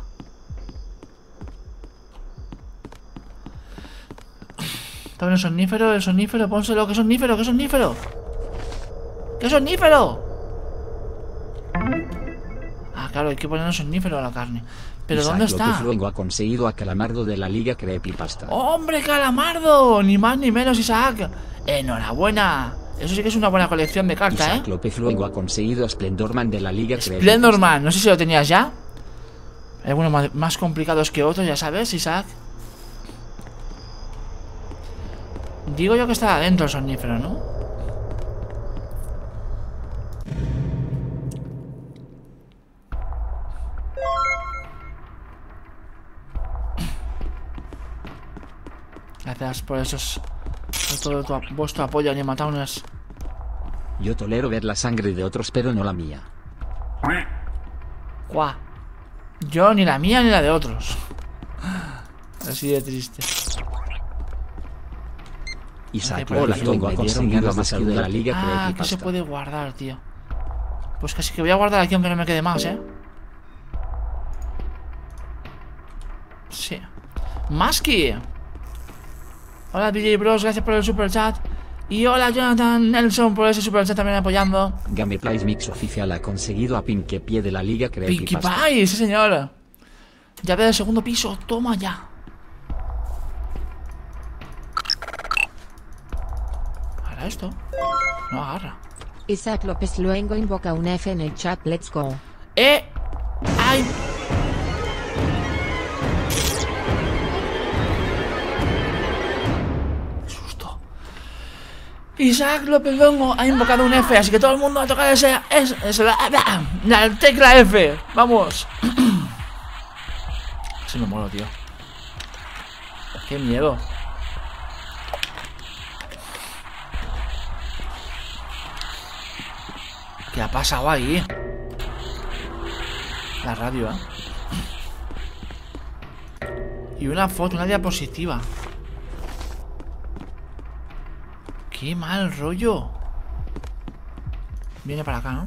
Toma el sonífero, pónselo. ¿Qué sonífero? ¿Qué sonífero? ¿Qué sonífero? Ah, claro, hay que poner un sonífero a la carne. ¿Pero Isaac dónde está? López Luengo ha conseguido a Calamardo de la Liga Creepypasta. ¡Hombre, Calamardo! Ni más ni menos, Isaac. ¡Enhorabuena! Eso sí que es una buena colección de cartas, Isaac López Luengo ha conseguido a Splendorman de la Liga Creepypasta. Splendorman, no sé si lo tenías ya. Algunos más complicados que otros, ya sabes, Isaac. Digo yo que está adentro el sonífero, ¿no? Gracias por esos... Por todo vuestro apoyo, Animatowns. Yo tolero ver la sangre de otros, pero no la mía. Guau. Yo ni la mía ni la de otros. Así de triste. Isaac Por López Luengo ha conseguido a Masque de la Liga Ah, que Creepypasta. se puede guardar, tío. Pues casi que voy a guardar aquí aunque no me quede más, ¿eh? Sí. Masky. Hola DJ Bros, gracias por el super chat. Y hola Jonathan Nelson por ese super chat también apoyando. Gameplays Mix Oficial ha conseguido a Pinkie Pie de la Liga Pinkie Creepypasta. Pie, sí señor. Llave del segundo piso, toma ya. ¿Agarra esto? No agarra. Isaac López Luengo invoca una F en el chat, let's go. ¡Ay! Isaac López Luengo ha invocado un F, así que todo el mundo va a tocar la tecla F. Vamos. Se me muero, tío. Qué miedo. ¿Qué ha pasado ahí? La radio, ¿eh? Y una foto, una diapositiva. ¡Qué mal rollo! Viene para acá, ¿no?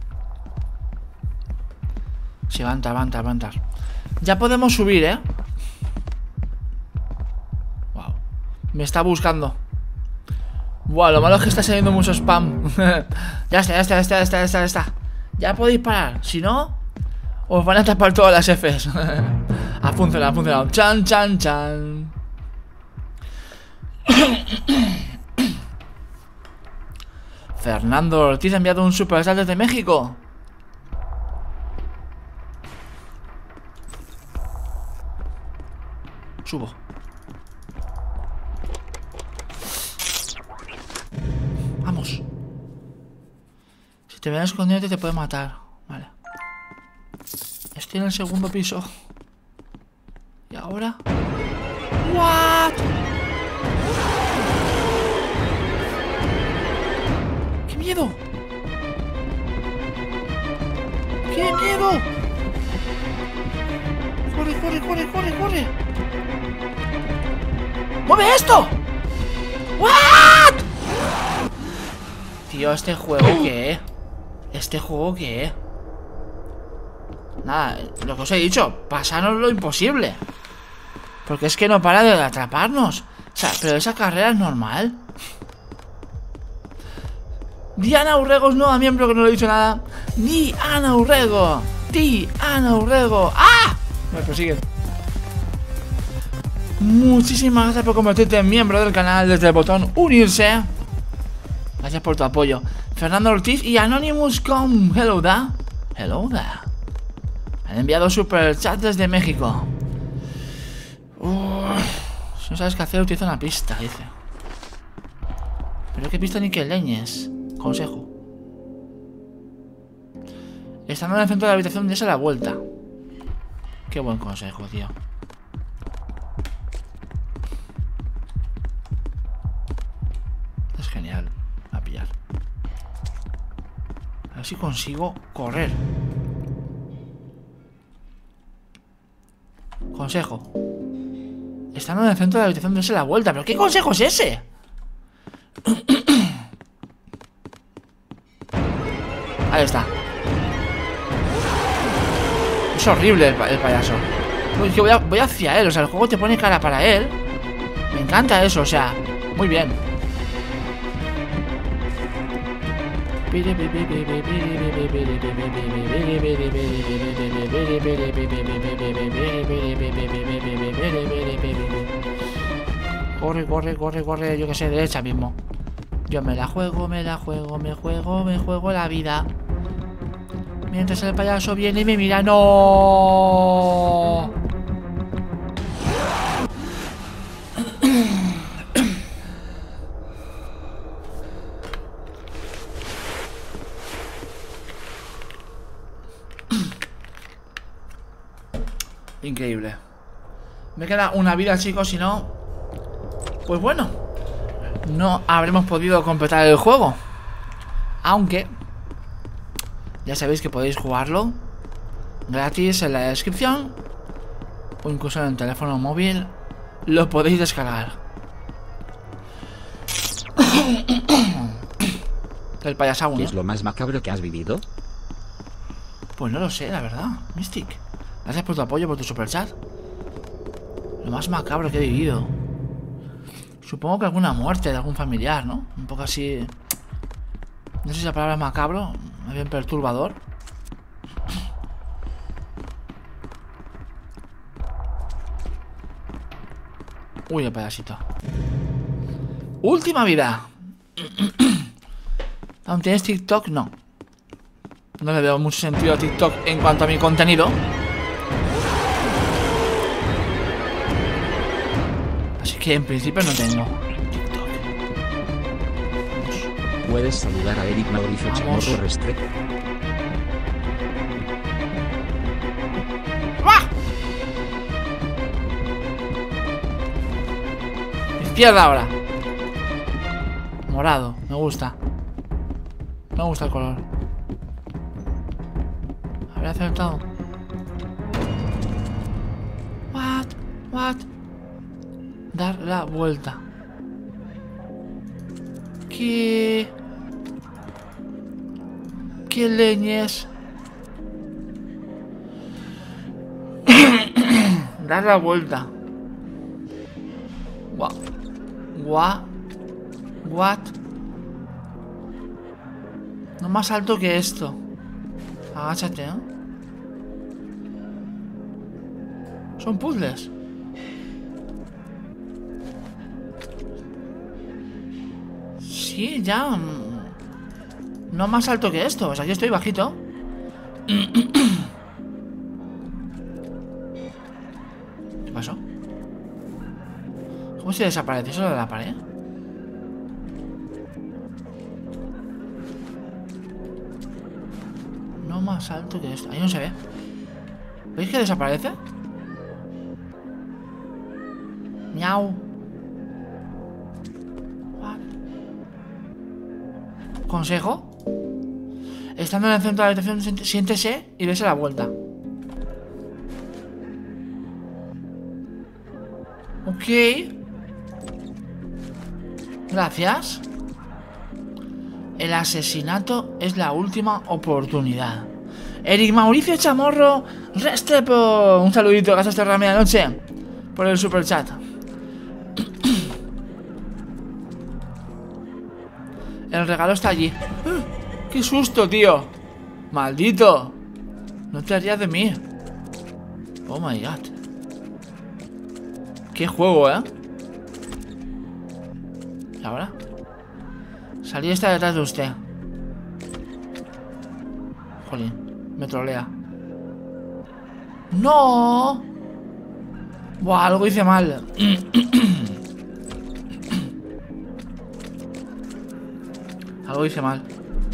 Sí, va a entrar. Ya podemos subir, ¿eh? Wow. Me está buscando. Wow, lo malo es que está saliendo mucho spam. Ya está. Ya podéis parar. Si no, os van a tapar todas las Fs. Ha funcionado. Chan. Fernando Ortiz ha enviado un super chat desde México. Subo. Vamos. Si te ven escondido te puede matar. Vale. Estoy en el segundo piso. ¿Y ahora? ¿What? ¡Qué miedo! ¡Qué miedo! ¡Corre! ¡Mueve esto! ¿What? Tío, ¿este juego qué? ¿Este juego qué? Nada, lo que os he dicho, pasarnos lo imposible. Porque es que no para de atraparnos. O sea, pero esa carrera es normal. Diana Urrego es nueva miembro, que no le he dicho nada. Diana Urrego. Diana Urrego. ¡Ah! Me persiguen. Muchísimas gracias por convertirte en miembro del canal desde el botón unirse. Gracias por tu apoyo. Fernando Ortiz y Anonymous Com. Hello there. Hello there. Han enviado super chat desde México. Si no sabes qué hacer, utiliza una pista, dice. Pero qué pista ni que leñes. Consejo. Estando en el centro de la habitación, dése la vuelta. Qué buen consejo, tío. Es genial. A pillar. A ver si consigo correr. Consejo. Estando en el centro de la habitación, dése la vuelta. ¿Pero qué consejo es ese? Ahí está. Es horrible el payaso. Es que voy hacia él. O sea, el juego te pone cara para él. Me encanta eso, o sea, muy bien. Corre, corre, corre, corre. Yo que sé, derecha mismo. Yo me la juego, me juego la vida. Mientras el payaso viene y me mira. ¡No! Increíble. Me queda una vida, chicos, si no, pues bueno, no habremos podido completar el juego. Aunque ya sabéis que podéis jugarlo gratis en la descripción, o incluso en el teléfono móvil lo podéis descargar. El payaso. ¿Qué es lo más macabro que has vivido? Pues no lo sé, la verdad, Mystic. Gracias por tu apoyo, por tu superchat. Lo más macabro que he vivido. Supongo que alguna muerte de algún familiar, ¿no? Un poco así. No sé si la palabra es macabro, más bien perturbador. Uy, el payasito. Última vida. ¿Aún tienes TikTok? No. No le veo mucho sentido a TikTok en cuanto a mi contenido. Así que en principio no tengo TikTok. Puedes saludar a Eric Mauricio Chamorro Restrepo. Izquierda ahora. Morado, me gusta. Me gusta el color. ¿Habré acertado? What? Dar la vuelta. ¿Qué leñes? Dar la vuelta. What? No más alto que esto. Agáchate, ¿no? Son puzzles. Sí, ya. No más alto que esto. Pues aquí estoy bajito. ¿Qué pasó? ¿Cómo se desaparece eso de la pared? No más alto que esto. Ahí no se ve. ¿Veis que desaparece? Miau. Consejo. Estando en el centro de la habitación, siéntese y dése la vuelta. Ok. Gracias. El asesinato es la última oportunidad. Eric Mauricio Chamorro Restrepo. Un saludito, gracias a medianoche por el superchat. El regalo está allí. ¡Qué susto, tío! ¡Maldito! No te harías de mí. Oh my god. ¡Qué juego, eh! ¿Y ahora? Salí está detrás de usted. Jolín, me trolea. ¡No! Buah, algo hice mal. Algo hice mal.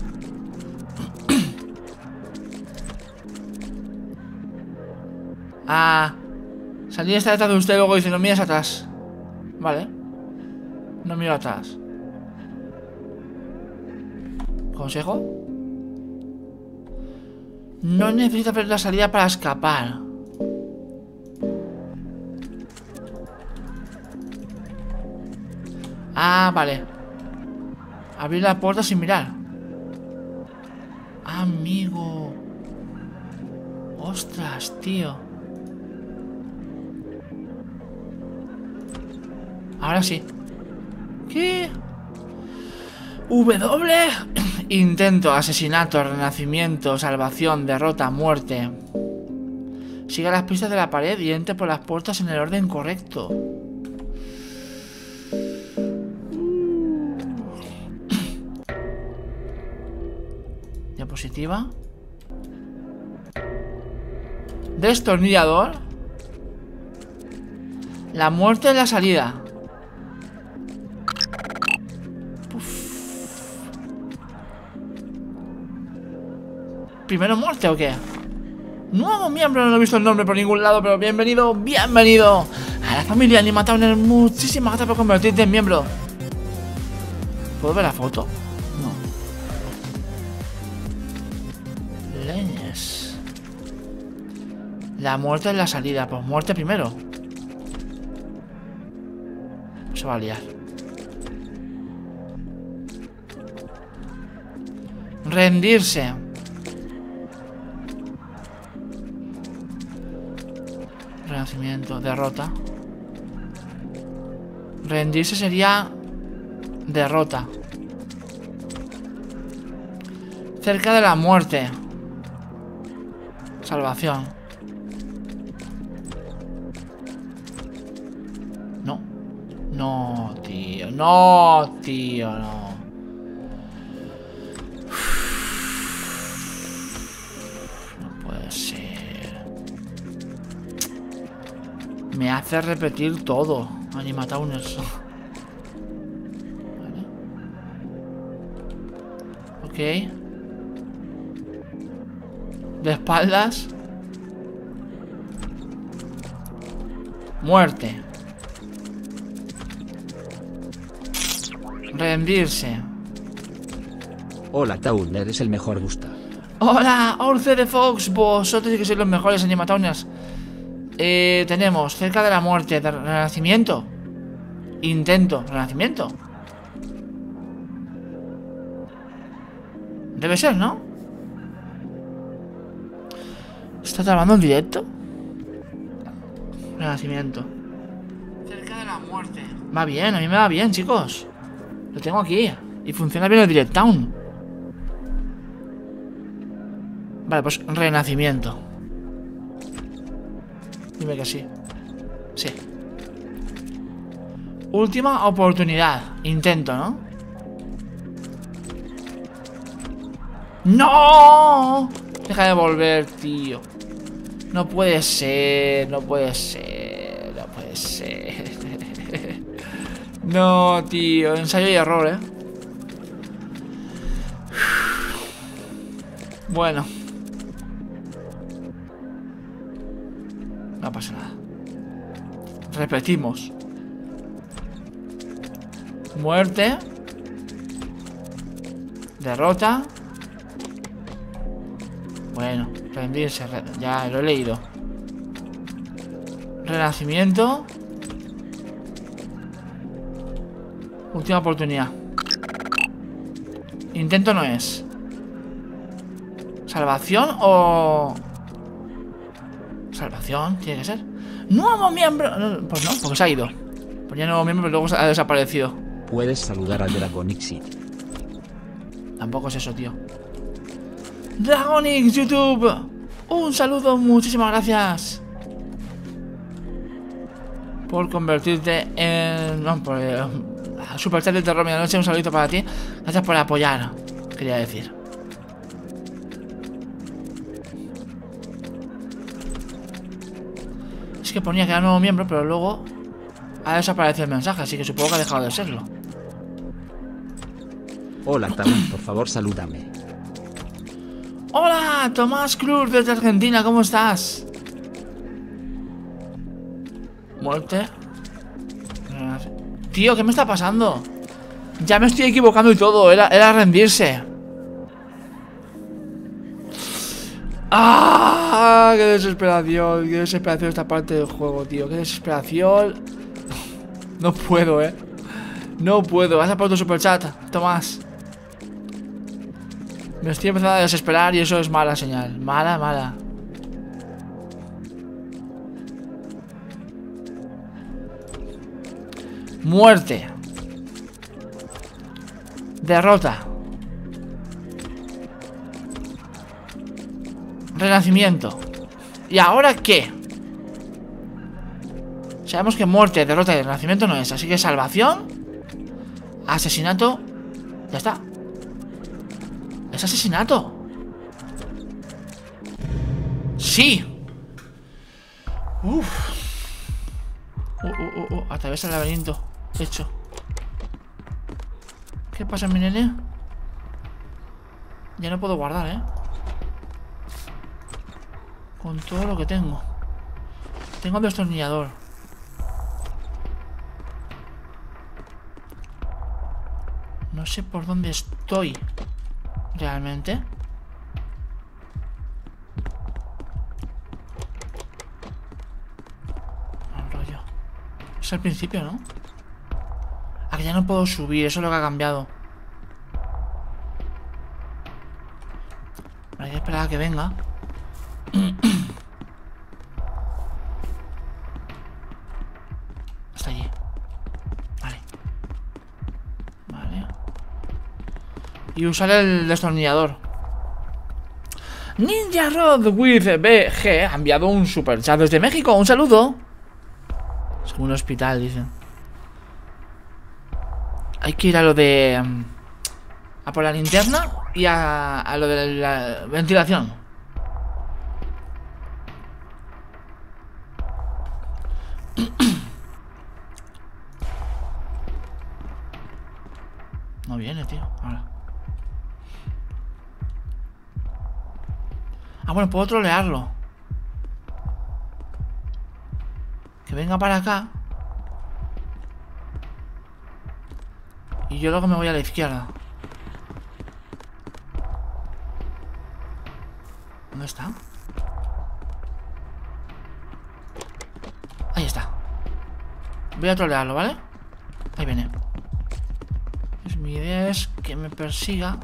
Ah, salí está detrás de usted y luego dice, no mires atrás. Vale. No miro atrás. ¿Consejo? No necesito ver la salida para escapar. Ah, vale. Abrir la puerta sin mirar. Amigo. Ostras, tío. Ahora sí. ¿Qué? W. Intento, asesinato, renacimiento, salvación, derrota, muerte. Siga las pistas de la pared y entre por las puertas en el orden correcto. Diapositiva. Destornillador. La muerte es la salida. ¿Primero muerte o qué? Nuevo miembro, no he visto el nombre por ningún lado, pero bienvenido, bienvenido a la familia Animatowner. Muchísimas gracias por convertirte en miembro. ¿Puedo ver la foto? No. Leñes. La muerte es la salida, pues muerte primero. Se va a liar. Rendirse. Renacimiento, derrota. Rendirse sería derrota. Cerca de la muerte. Salvación. No. No, tío. No, tío, no. No puede ser. Me hace repetir todo, Animatowners. Vale. Ok. De espaldas. Muerte. Rendirse. Hola Towner, es el mejor gusta. Hola, Orce de Fox. Vosotros sí que sois los mejores Animatowners. Tenemos cerca de la muerte, de renacimiento. Intento, renacimiento. Debe ser, ¿no? ¿Está grabando en directo? Renacimiento. Cerca de la muerte. Va bien, a mí me va bien, chicos. Lo tengo aquí. Y funciona bien el Direct Town. Vale, pues renacimiento. Dime que sí. Sí. Última oportunidad. Intento, ¿no? ¡No! Deja de volver, tío. No puede ser. No puede ser. No puede ser. No, tío. Ensayo y error, ¿eh? Bueno. No pasa nada. Repetimos. Muerte. Derrota. Bueno, rendirse. Ya lo he leído. Renacimiento. Última oportunidad. Intento no es. ¿Salvación o...? Salvación, tiene que ser. ¡Nuevo miembro! No, pues no, porque se ha ido. Ponía nuevo miembro, pero luego ha desaparecido. Puedes saludar a Dragonixit. Tampoco es eso, tío. Dragonix, YouTube. Un saludo, muchísimas gracias por convertirte en... No, por Superchat de Terror Medianoche. Un saludito para ti. Gracias por apoyar, quería decir. Es que ponía que era nuevo miembro, pero luego ha desaparecido el mensaje, así que supongo que ha dejado de serlo. Hola, Tamás, por favor, salúdame. Hola, Tomás Cruz desde Argentina, ¿cómo estás? Muerte. Tío, ¿qué me está pasando? Ya me estoy equivocando y todo, era rendirse. ¡Ah! ¡Qué desesperación! ¡Qué desesperación esta parte del juego, tío! ¡Qué desesperación! No puedo, no puedo. Gracias por tu superchat, Tomás. Me estoy empezando a desesperar y eso es mala señal. Mala, mala. Muerte. Derrota. Renacimiento. ¿Y ahora qué? Sabemos que muerte, derrota y renacimiento no es. Así que salvación. Asesinato. Ya está. ¿Es asesinato? ¡Sí! Uf. Atraviesa el laberinto. Hecho. ¿Qué pasa, mi nene? Ya no puedo guardar, con todo lo que tengo. Tengo el destornillador. No sé por dónde estoy realmente. Mal rollo. Es al principio, ¿no? Ah, que ya no puedo subir. Eso es lo que ha cambiado. Hay que esperar a que venga. Hasta allí. Vale. Vale. Y usar el destornillador. Ninja Rod with BG ha enviado un super chat desde México. Un saludo. Es como un hospital, dicen. Hay que ir a lo de... a por la linterna y a lo de la ventilación. No viene, tío. Ahora. Ah, bueno, puedo trolearlo. Que venga para acá. Y yo luego me voy a la izquierda. ¿Dónde está? Ahí está. Voy a trolearlo, ¿vale? Ahí viene. Pues mi idea es que me persiga.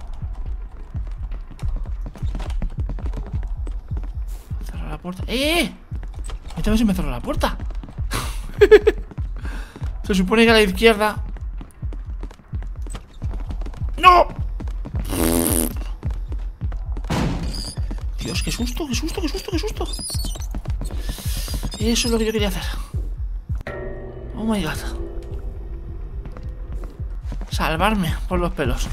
Cerrar la puerta. ¡Eh! Esta vez se me cerró la puerta. Se supone que a la izquierda. ¡No! Dios, qué susto, qué susto, qué susto, qué susto. Eso es lo que yo quería hacer. Oh my god. Salvarme por los pelos.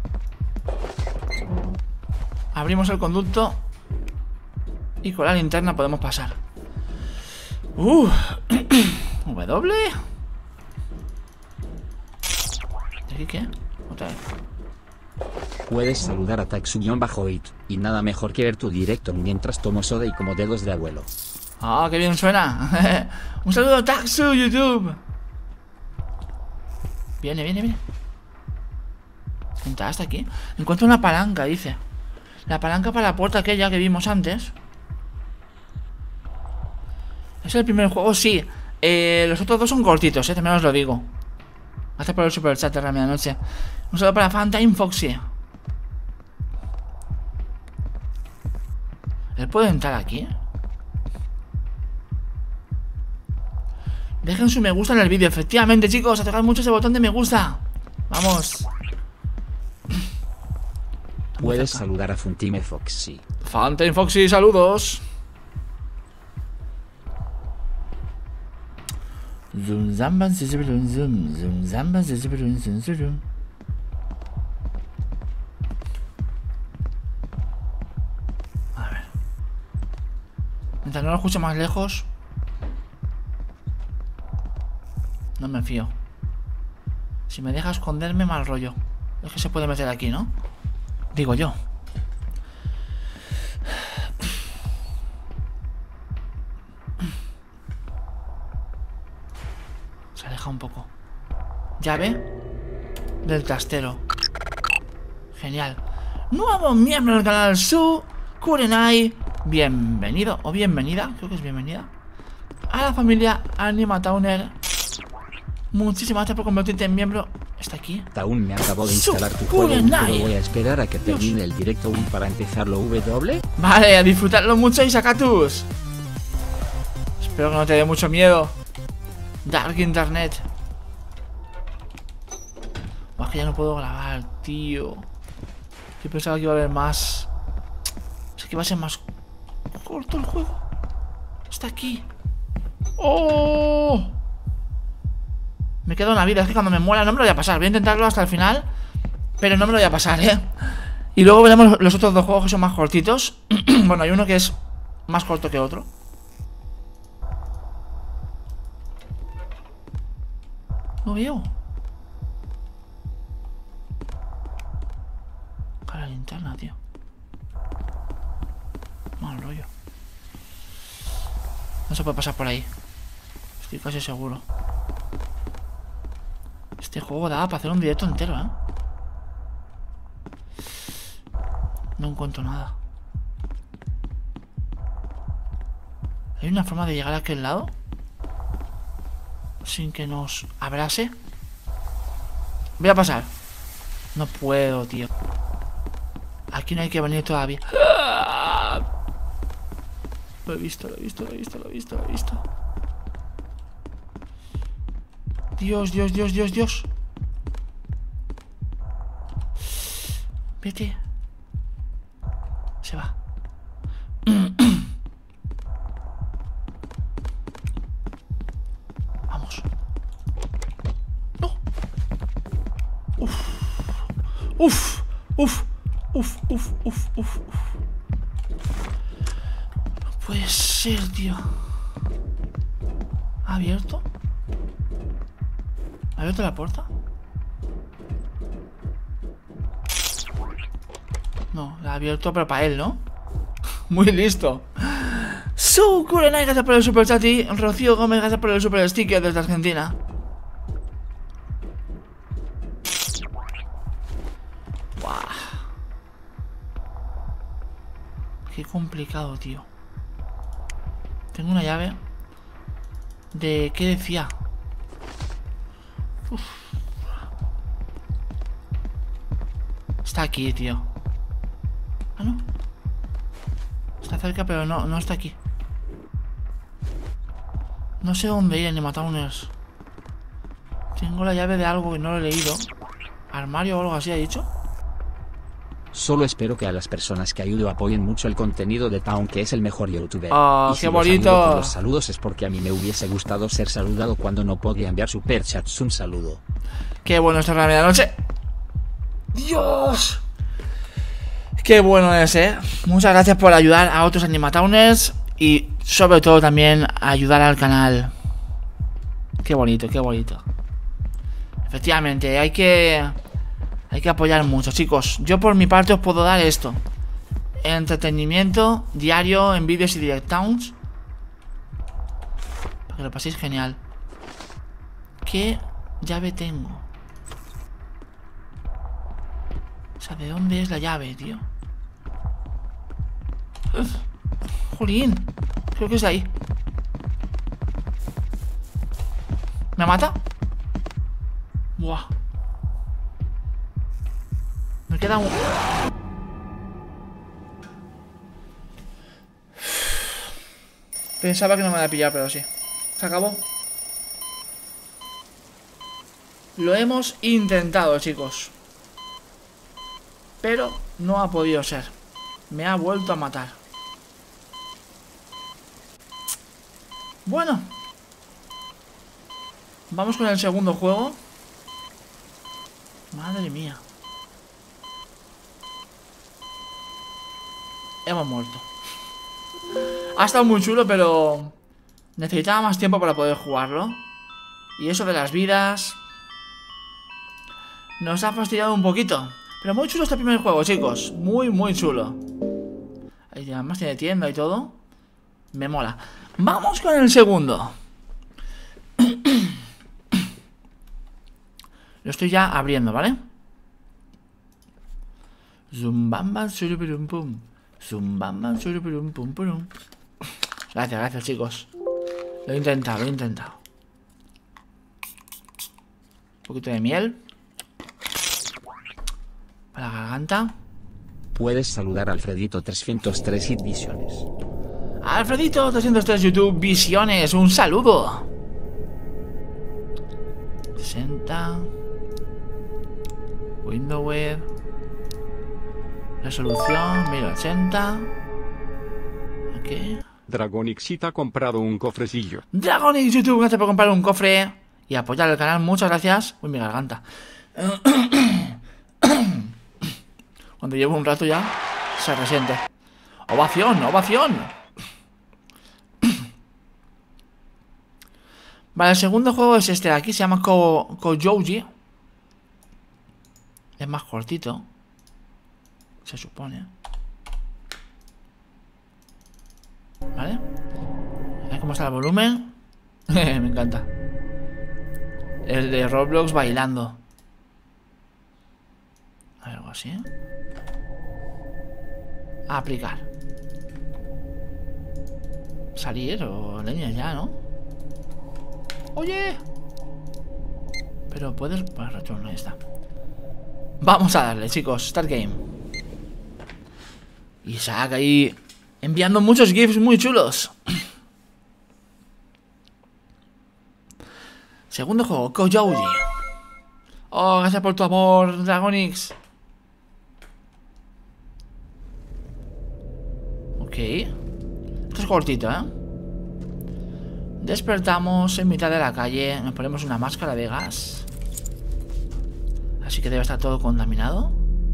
Abrimos el conducto. Y con la linterna podemos pasar. W. ¿De aquí qué? Otra vez. Puedes saludar a Taxu-8 y nada mejor que ver tu directo mientras tomo soda y como dedos de abuelo. Ah, qué bien suena. Un saludo a Taxu, YouTube. Viene, viene, viene. Está hasta aquí. Encuentro una palanca, dice. La palanca para la puerta aquella que vimos antes. ¿Es el primer juego? Sí. Los otros dos son cortitos, también os lo digo. Gracias por el super chat de la medianoche. Un saludo para Fantime Foxy. ¿Él puede entrar aquí? Dejen su me gusta en el vídeo. Efectivamente, chicos, tocad mucho ese botón de me gusta. Vamos. Puedes saludar a Funtime Foxy. Fountain Foxy, saludos. Zoom zamba zizibrum zoom zoom zamba zizibrum zoom zoom. A ver. Mientras no lo escuche más lejos. No me fío. Si me deja esconderme, mal rollo. Es que se puede meter aquí, ¿no? Digo yo. Se aleja un poco. Llave del trastero. Genial. Nuevo miembro del canal Su Kurenai. Bienvenido o bienvenida. Creo que es bienvenida a la familia Animatowner. Muchísimas gracias por convertirte en miembro. ¿Está aquí? Aún me acabo de instalar tu juego, pero voy a esperar a que termine el directo para empezarlo. W. Vale, a disfrutarlo mucho, Isacatus. Espero que no te dé mucho miedo. Dark Internet. Es que ya no puedo grabar, tío. Yo pensaba que iba a haber más. Es que va a ser más corto el juego. Está aquí. ¡Oh! Me queda una vida, es que cuando me muera no me lo voy a pasar. Voy a intentarlo hasta el final, pero no me lo voy a pasar, Y luego veremos los otros dos juegos que son más cortitos. Bueno, hay uno que es más corto que otro. No veo. Para la linterna, tío. Mal rollo. No se puede pasar por ahí. Estoy casi seguro. Este juego da para hacer un directo entero, No encuentro nada. ¿Hay una forma de llegar a aquel lado sin que nos abrase? Voy a pasar. No puedo, tío. Aquí no hay que venir todavía. Lo he visto. Dios. Vete. Se va. Vamos. No. Uf. No puede ser, tío. ¿Ha abierto? ¿Ha abierto la puerta? No, la ha abierto, pero para él, ¿no? Muy listo. Su Kurenai, gracias por el super chat. Y Rocío Gómez, gracias por el super sticker desde Argentina. Buah. Qué complicado, tío. Tengo una llave. ¿De qué decía? Uf. Está aquí, tío. Ah, no. Está cerca, pero no está aquí. No sé dónde ir, Animatowners. Tengo la llave de algo que no lo he leído. Armario o algo así, ¿ha dicho? Solo espero que a las personas que ayudo apoyen mucho el contenido de Town, que es el mejor youtuber. ¡Oh, y qué si bonito! Los, por los saludos es porque a mí me hubiese gustado ser saludado cuando no podía enviar superchats. Un saludo. ¡Qué bueno esta medianoche! ¡Dios! ¡Qué bueno es, Muchas gracias por ayudar a otros Animatowners y sobre todo también ayudar al canal. ¡Qué bonito, qué bonito! Efectivamente, hay que apoyar mucho, chicos. Yo por mi parte os puedo dar esto: entretenimiento diario en vídeos y direct towns, para que lo paséis genial. ¿Qué llave tengo? O sea, ¿de dónde es la llave, tío? Uf, jolín, creo que es de ahí. ¿Me mata? Buah. Me queda un... Pensaba que no me había pillado, pero sí. Se acabó. Lo hemos intentado, chicos. Pero no ha podido ser. Me ha vuelto a matar. Bueno. Vamos con el segundo juego. Madre mía. Hemos muerto. Ha estado muy chulo, pero necesitaba más tiempo para poder jugarlo. Y eso de las vidas nos ha fastidiado un poquito. Pero muy chulo este primer juego, chicos. Muy, muy chulo. Además tiene tienda y todo. Me mola. Vamos con el segundo. Lo estoy ya abriendo, ¿vale? Zumbamba, surupirum pum. Zumbamba, surupirum pum pum. Gracias, gracias, chicos. Lo he intentado, lo he intentado. Un poquito de miel para la garganta. Puedes saludar a Alfredito 303 Hit Visiones. Alfredito 303 YouTube Visiones, un saludo. 60. Windows Web. Resolución 1080. Ok. Dragonix ha comprado un cofrecillo. Dragonix YouTube, gracias por comprar un cofre y apoyar el canal, muchas gracias. Uy, mi garganta. Cuando llevo un rato ya se resiente. Ovación, ovación. Vale, el segundo juego es este de aquí, se llama Kojouji. Es más cortito, se supone. Vale. A ver cómo está el volumen. Me encanta. El de Roblox bailando. Algo así. A aplicar. Salir o leña ya, ¿no? ¡Oye! Pero puedes... Pues retorno, ahí está. Vamos a darle, chicos. Start game. Isaac ahí enviando muchos GIFs muy chulos. Segundo juego, Kojouji. Oh, gracias por tu amor, Dragonix. Ok. Esto es cortito, ¿eh? Despertamos en mitad de la calle. Nos ponemos una máscara de gas. Así que debe estar todo contaminado.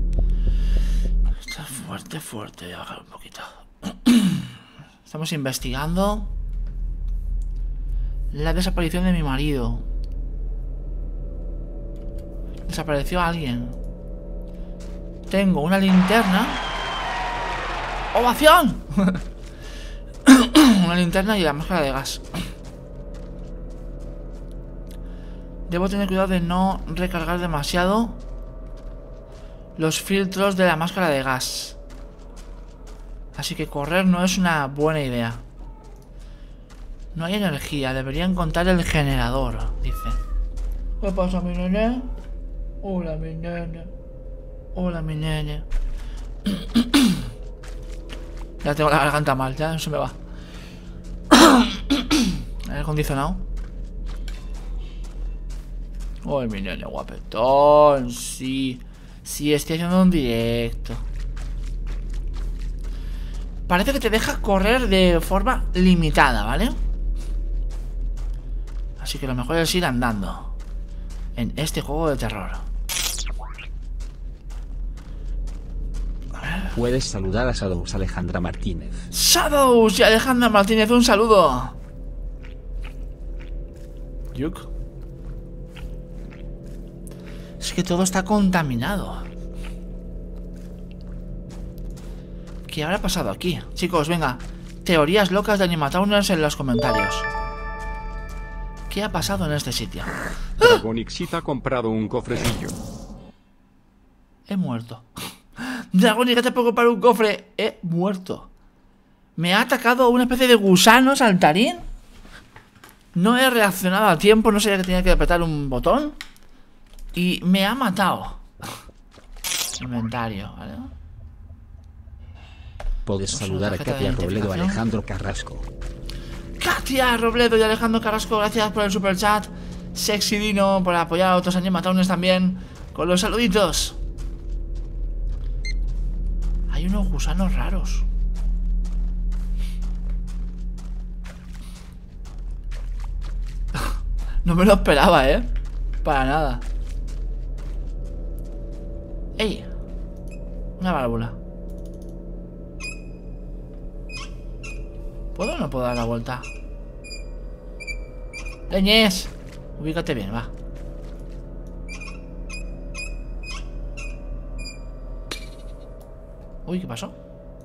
Está fuerte, fuerte. Voy a bajar un poquito. Estamos investigando la desaparición de mi marido. Desapareció alguien. Tengo una linterna. ¡Ovación! Una linterna y la máscara de gas. Debo tener cuidado de no recargar demasiado los filtros de la máscara de gas. Así que correr no es una buena idea. No hay energía, debería encontrar el generador, dice. ¿Qué pasa, mi nene? Hola, mi nene. Hola, mi nene. Ya tengo la garganta mal, ya no se me va. Aire acondicionado. Oh, mi nene guapetón. Sí. Sí, estoy haciendo un directo. Parece que te deja correr de forma limitada, ¿vale? Así que lo mejor es ir andando en este juego de terror. Puedes saludar a Shadows Alejandra Martínez. Shadows y Alejandra Martínez, un saludo. Yuk. Es que todo está contaminado. ¿Qué habrá pasado aquí? Chicos, venga. Teorías locas de Animatowners en los comentarios. ¿Qué ha pasado en este sitio? Dragonix ha comprado un cofrecillo. He muerto. Dragonix, te puedo comprar un cofre. He muerto. Me ha atacado una especie de gusano saltarín. No he reaccionado a tiempo. No sabía que tenía que apretar un botón. Y me ha matado. Inventario, ¿vale? Puedes saludar a Katia Robledo Alejandro Carrasco. Katia Robledo y Alejandro Carrasco, gracias por el super chat. Sexy Dino por apoyar a otros animataunes también con los saluditos. Hay unos gusanos raros. No me lo esperaba, para nada. ¡Ey! Una válvula. ¿Puedo o no puedo dar la vuelta? ¡Leñez! Ubícate bien, va. Uy, ¿qué pasó?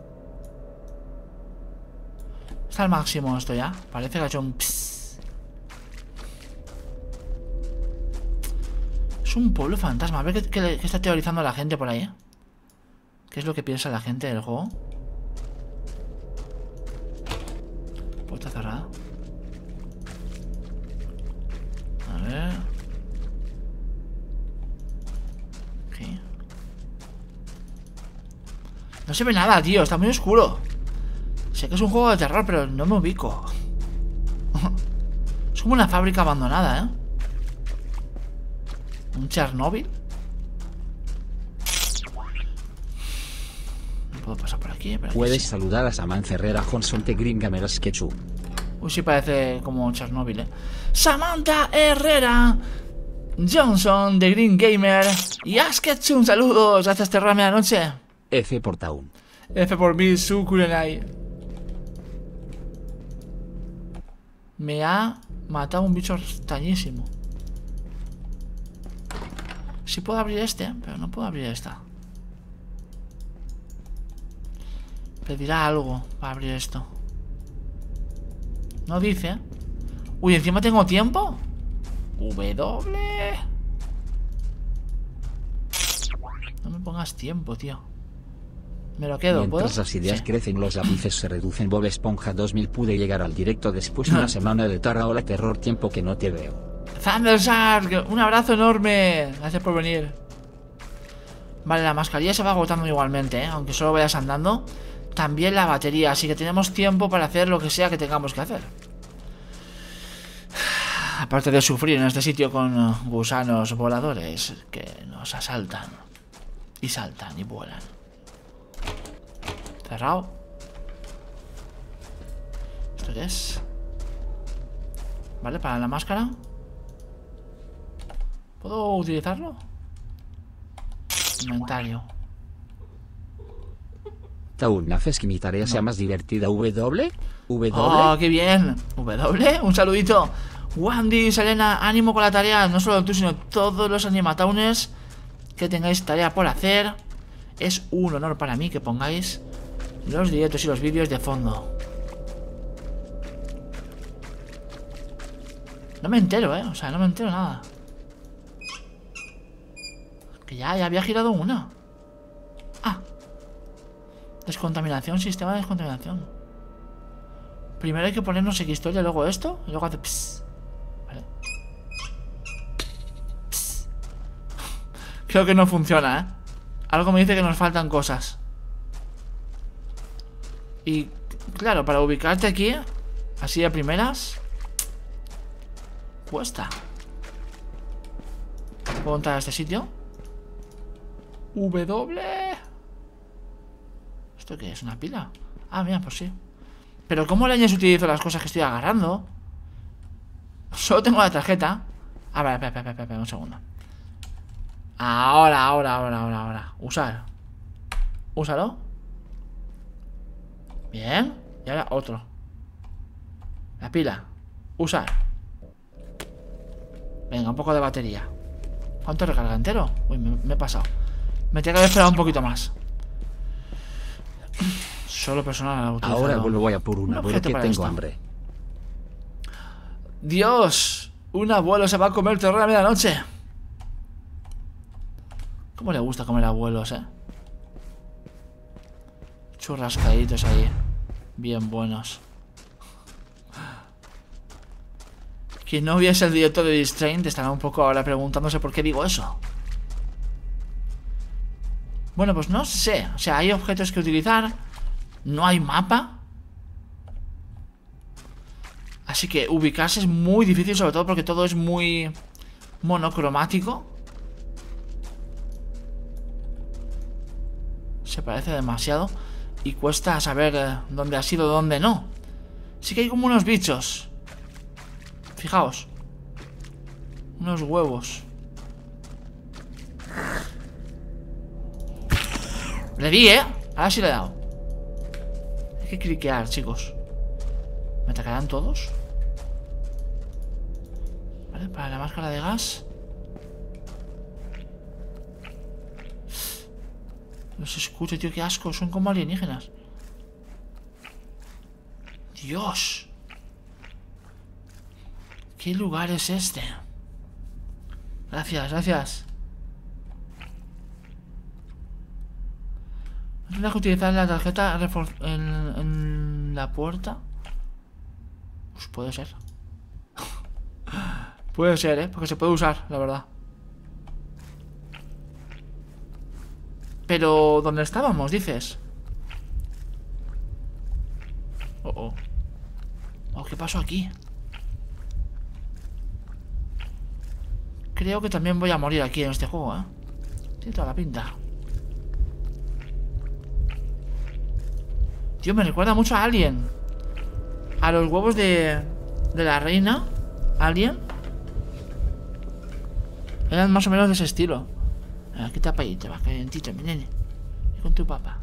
Está al máximo esto ya. Parece que ha hecho un pss. Es un pueblo fantasma. A ver qué está teorizando la gente por ahí, ¿Qué es lo que piensa la gente del juego? Puerta cerrada. A ver. ¿Qué? No se ve nada, tío. Está muy oscuro. Sé que es un juego de terror, pero no me ubico. Es como una fábrica abandonada, ¿Un Chernobyl? No puedo pasar por aquí, pero aquí Puedes sí. saludar a Samantha Herrera Johnson de Green Gamer Sketchu. Uy, sí parece como Chernobyl, Samantha Herrera Johnson de Green Gamer y Asketchun, saludos. Gracias, Terra Medianoche. F por Town. F por mí, Sukurenai. Me ha matado un bicho extrañísimo. Sí puedo abrir este, pero no puedo abrir esta. Pedirá algo para abrir esto. No dice. Uy, encima tengo tiempo. W. No me pongas tiempo, tío. Me lo quedo, ¿puedo? Mientras las ideas Sí. crecen, los lápices se reducen. Bob Esponja 2000. Pude llegar al directo después de una semana de tarra. Hola terror, tiempo que no te veo. Thundershark, un abrazo enorme. Gracias por venir. Vale, la mascarilla se va agotando igualmente, aunque solo vayas andando. También la batería, así que tenemos tiempo para hacer lo que sea que tengamos que hacer. Aparte de sufrir en este sitio con gusanos voladores que nos asaltan y saltan y vuelan. Cerrado. ¿Esto qué es? Vale, para la máscara. ¿Puedo utilizarlo? Inventario. Town, ¿haces que mi tarea sea más divertida? W. ¡Oh, qué bien! ¿W? Un saludito. Wandy, Selena, ánimo con la tarea. No solo tú, sino todos los animataunes que tengáis tarea por hacer. Es un honor para mí que pongáis los directos y los vídeos de fondo. No me entero, o sea, no me entero nada. Que ya había girado una. Ah. Descontaminación, sistema de descontaminación. Primero hay que poner no sé qué historia, luego esto, y luego hace pss. Vale. Pss. Creo que no funciona, Algo me dice que nos faltan cosas. Y claro, para ubicarte aquí, así de primeras, cuesta. ¿Puedo entrar a este sitio? W. ¿Esto qué es? ¿Una pila? Ah, mira, pues sí. Pero ¿cómo leñes utilizo las cosas que estoy agarrando? Solo tengo la tarjeta. A ver, espera, un segundo. Ahora. Usar. Úsalo. Bien. Y ahora otro. La pila. Usar. Venga, un poco de batería. ¿Cuánto recarga? ¿Entero? Uy, me he pasado. Me tengo que haber esperado un poquito más. Solo personal ha utilizado. Ahora vuelvo a por un abuelo que tengo hambre. Dios, un abuelo se va a comer terror a medianoche. ¿Cómo le gusta comer abuelos, Churrascaditos ahí. Bien buenos. Quien no viese el directo de Distrain te estará un poco ahora preguntándose por qué digo eso. Bueno, pues no sé. O sea, hay objetos que utilizar. No hay mapa. Así que ubicarse es muy difícil, sobre todo porque todo es muy monocromático. Se parece demasiado y cuesta saber dónde ha sido, dónde no. Sí que hay como unos bichos. Fijaos. Unos huevos. Le di, ¿eh? Ahora sí le he dado. Hay que cliquear, chicos. ¿Me atacarán todos? Vale, para la máscara de gas. Los escucho, tío, qué asco. Son como alienígenas. Dios. ¿Qué lugar es este? Gracias, gracias. ¿No tendrás que utilizar la tarjeta en la puerta? Pues puede ser. Puede ser, porque se puede usar, la verdad. Pero, ¿dónde estábamos, dices? Oh, ¿qué pasó aquí? Creo que también voy a morir aquí en este juego, ¿eh? Tiene toda la pinta. Tío, me recuerda mucho a Alien. A los huevos de la reina Alien. Eran más o menos de ese estilo. Aquí tapa ahí, te vas calentito, mi nene. Y con tu papá.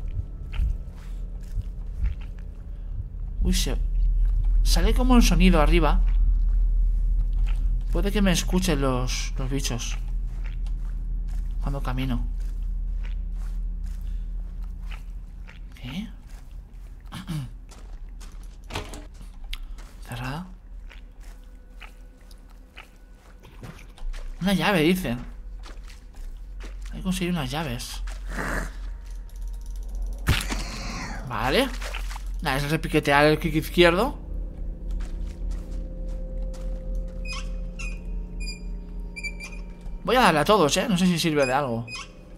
Uy, sale como el sonido arriba. Puede que me escuchen los bichos cuando camino. ¿Qué? Cerrada. Una llave, dicen. Hay que conseguir unas llaves. Vale. Nada, es repiquetear el clic izquierdo. Voy a darle a todos, no sé si sirve de algo.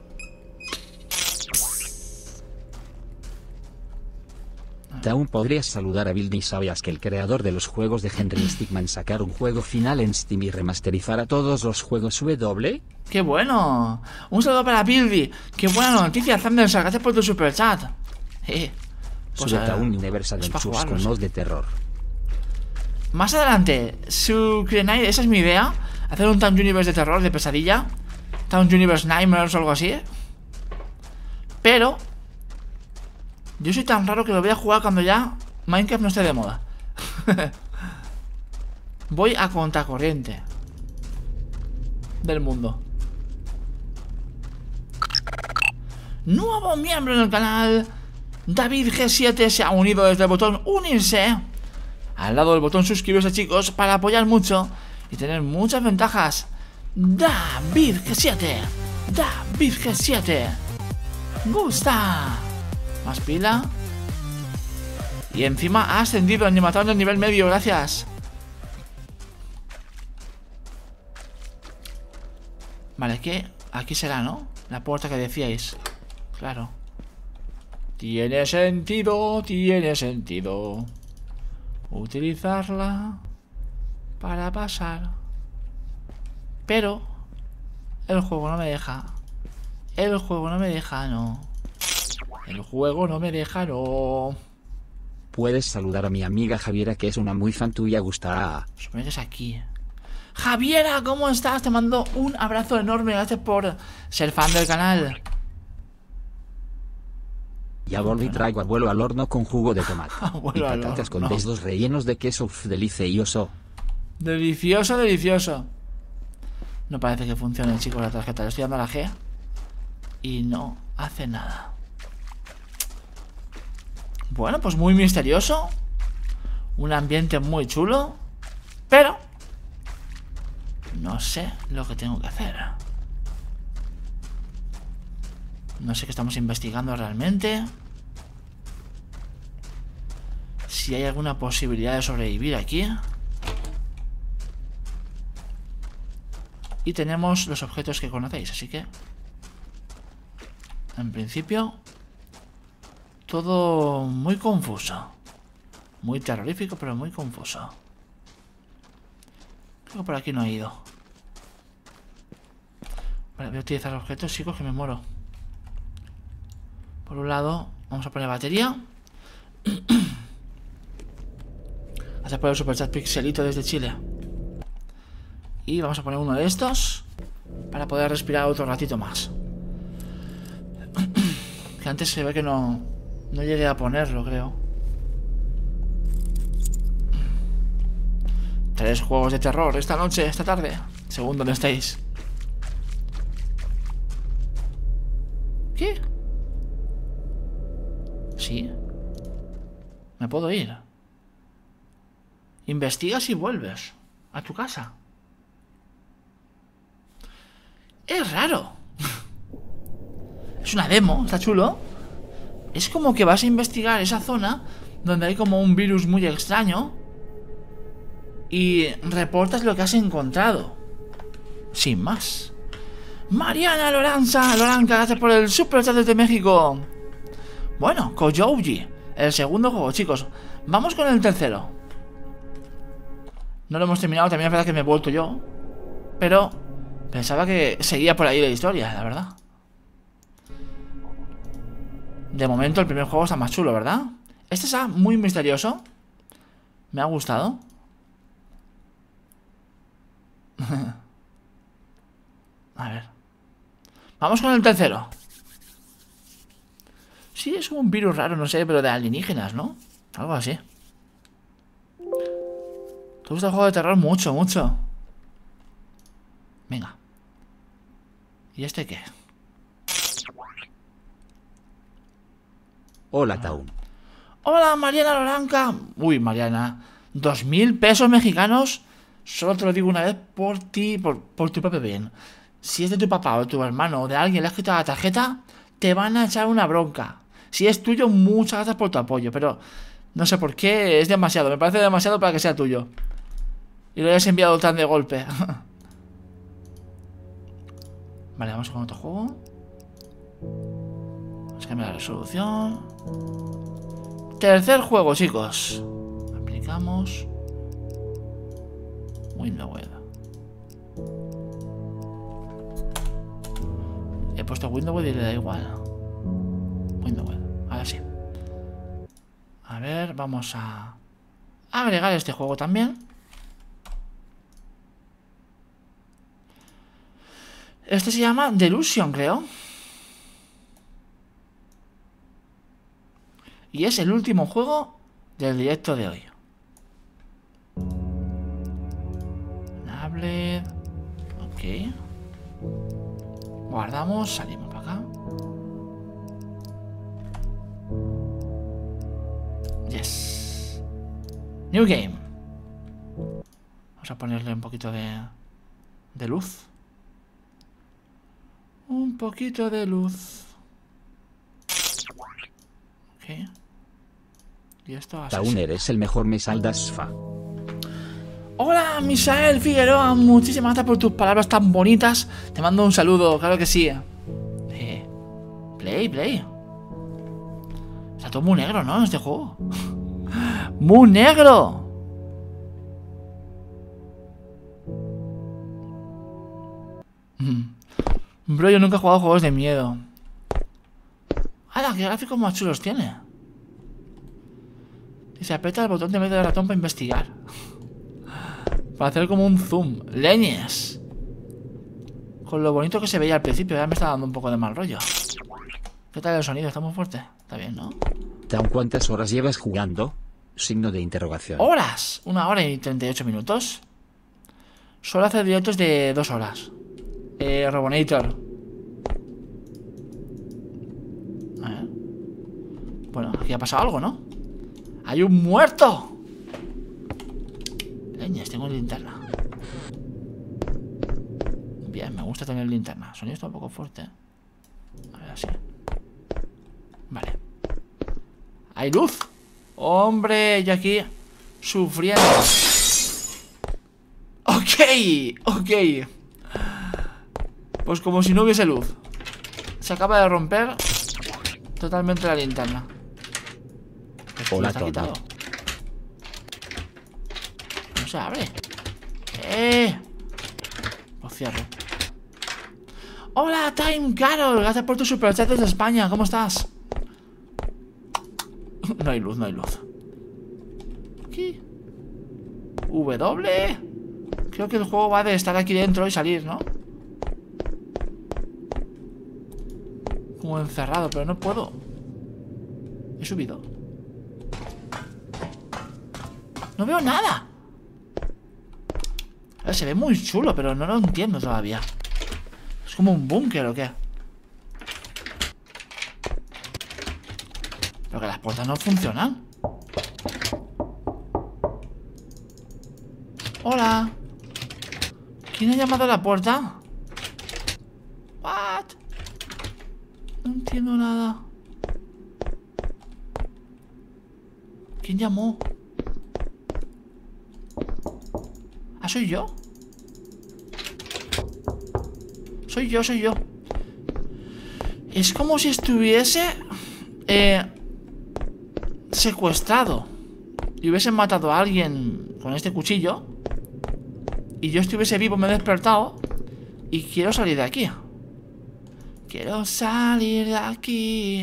Aún podrías saludar a Bill. ¿Ni sabías que el creador de los juegos de Henry Stickmin sacar un juego final en Steam y remasterizar a todos los juegos W? ¡Qué bueno! Un saludo para Bilby. ¡Qué buena noticia, Thunder! Gracias por tu superchat. Pues Súbete a un Universal del Chus con mods de terror. Más adelante, esa es mi idea. Hacer un Town Universe de terror, de pesadilla. Town Universe Nightmares o algo así. Pero yo soy tan raro que lo voy a jugar cuando ya Minecraft no esté de moda. Voy a contracorriente del mundo. Nuevo miembro en el canal. David G7 se ha unido desde el botón unirse. Al lado del botón suscribirse, chicos, para apoyar mucho y tener muchas ventajas. David G7. David G7. Gusta. Más pila. Y encima ha ascendido el animador del nivel medio, gracias. Vale, que aquí será, ¿no? La puerta que decíais. Claro. Tiene sentido utilizarla para pasar. Pero el juego no me deja. El juego no me deja, no. El juego no me deja, no. Puedes saludar a mi amiga Javiera, que es una muy fan tuya, gustará. Supongo que es aquí. Javiera, ¿cómo estás? Te mando un abrazo enorme. Gracias por ser fan del canal. Ya volví, traigo abuelo al horno con jugo de tomate y patatas con dedos rellenos de queso. Uf, delicioso. Delicioso, delicioso. No parece que funcione, chicos, la tarjeta. Le estoy dando a la G y no hace nada. Bueno, pues muy misterioso. Un ambiente muy chulo. Pero no sé lo que tengo que hacer. No sé qué estamos investigando realmente. Si hay alguna posibilidad de sobrevivir aquí. Y tenemos los objetos que conocéis, así que en principio todo muy confuso. Muy terrorífico, pero muy confuso. Creo que por aquí no he ido. Vale, voy a utilizar objetos, chicos, que me muero. Por un lado, vamos a poner batería. Gracias por el superchat pixelito desde Chile. Y vamos a poner uno de estos para poder respirar otro ratito más. Que antes se ve que no llegué a ponerlo, creo. 3 juegos de terror esta noche, esta tarde, según donde estéis. ¿Qué? Sí. Me puedo ir. Investigas y vuelves a tu casa. Es raro. Es una demo, está chulo. Es como que vas a investigar esa zona donde hay como un virus muy extraño y reportas lo que has encontrado. Sin más. Mariana Loranca, gracias por el super chat desde México. Bueno, Kojouji, el segundo juego, chicos. Vamos con el tercero. No lo hemos terminado, también es verdad que me he vuelto yo, pero pensaba que seguía por ahí la historia, la verdad. De momento el primer juego está más chulo, ¿verdad? Este está muy misterioso. Me ha gustado. A ver. Vamos con el tercero. Sí, es un virus raro, no sé, pero de alienígenas, ¿no? Algo así. Te gusta el juego de terror mucho, mucho. Venga. ¿Y este qué? Hola, Taun. Hola, Mariana Loranca. Uy, Mariana. 2.000 pesos mexicanos. Solo te lo digo una vez por ti, por tu propio bien. Si es de tu papá o de tu hermano o de alguien le has quitado la tarjeta, te van a echar una bronca. Si es tuyo, muchas gracias por tu apoyo, pero no sé por qué, es demasiado. Me parece demasiado para que sea tuyo. Y lo hayas enviado tan de golpe. Vale, vamos con otro juego. Vamos a cambiar la resolución. Tercer juego, chicos. Aplicamos Windows Web. He puesto Windows Web y le da igual. Windows Web, ahora sí. A ver, vamos a agregar este juego también. Este se llama Delusion, creo. Y es el último juego del directo de hoy. Enable. Ok. Guardamos, salimos para acá. Yes. New game. Vamos a ponerle un poquito de luz. Un poquito de luz. Ok. Y esto así. Taun, eres el mejor, me saldas fa. Hola, Misael Figueroa. Muchísimas gracias por tus palabras tan bonitas. Te mando un saludo, claro que sí. Play. Está todo muy negro, ¿no? Este juego. ¡Muy negro! Bro, yo nunca he jugado juegos de miedo. ¡Hala! ¡Qué gráficos más chulos tiene! Y se aprieta el botón de medio del ratón para investigar. Para hacer como un zoom. ¡Leñes! Con lo bonito que se veía al principio, ya me está dando un poco de mal rollo. ¿Qué tal el sonido? ¿Está muy fuerte? Está bien, ¿no? Taun, ¿cuántas horas llevas jugando? Signo de interrogación. ¡Horas! 1 hora y 38 minutos. Suelo hacer directos de 2 horas. Robonator. A ver. Bueno, aquí ha pasado algo, ¿no? ¡Hay un muerto! Leñes, tengo linterna. Bien, me gusta tener linterna. El sonido está un poco fuerte. A ver, así. Vale. ¡Hay luz! ¡Hombre! Yo aquí sufriendo. Ok. Pues como si no hubiese luz. Se acaba de romper totalmente la linterna. Hola, Está quitado. Taun. No se abre. Lo cierro. Hola, Time Carol. Gracias por tu superchat desde España. ¿Cómo estás? No hay luz, no hay luz. Aquí. W. Creo que el juego va de estar aquí dentro y salir, ¿no? Como encerrado, pero no puedo. He subido. No veo nada. A ver, se ve muy chulo, pero no lo entiendo todavía. ¿Es como un búnker o qué? Pero que las puertas no funcionan. Hola. ¿Quién ha llamado a la puerta? What? No entiendo nada. ¿Quién llamó? ¿Ah, soy yo? Soy yo. Es como si estuviese secuestrado y hubiesen matado a alguien con este cuchillo y yo estuviese vivo, me he despertado y quiero salir de aquí. Quiero salir de aquí.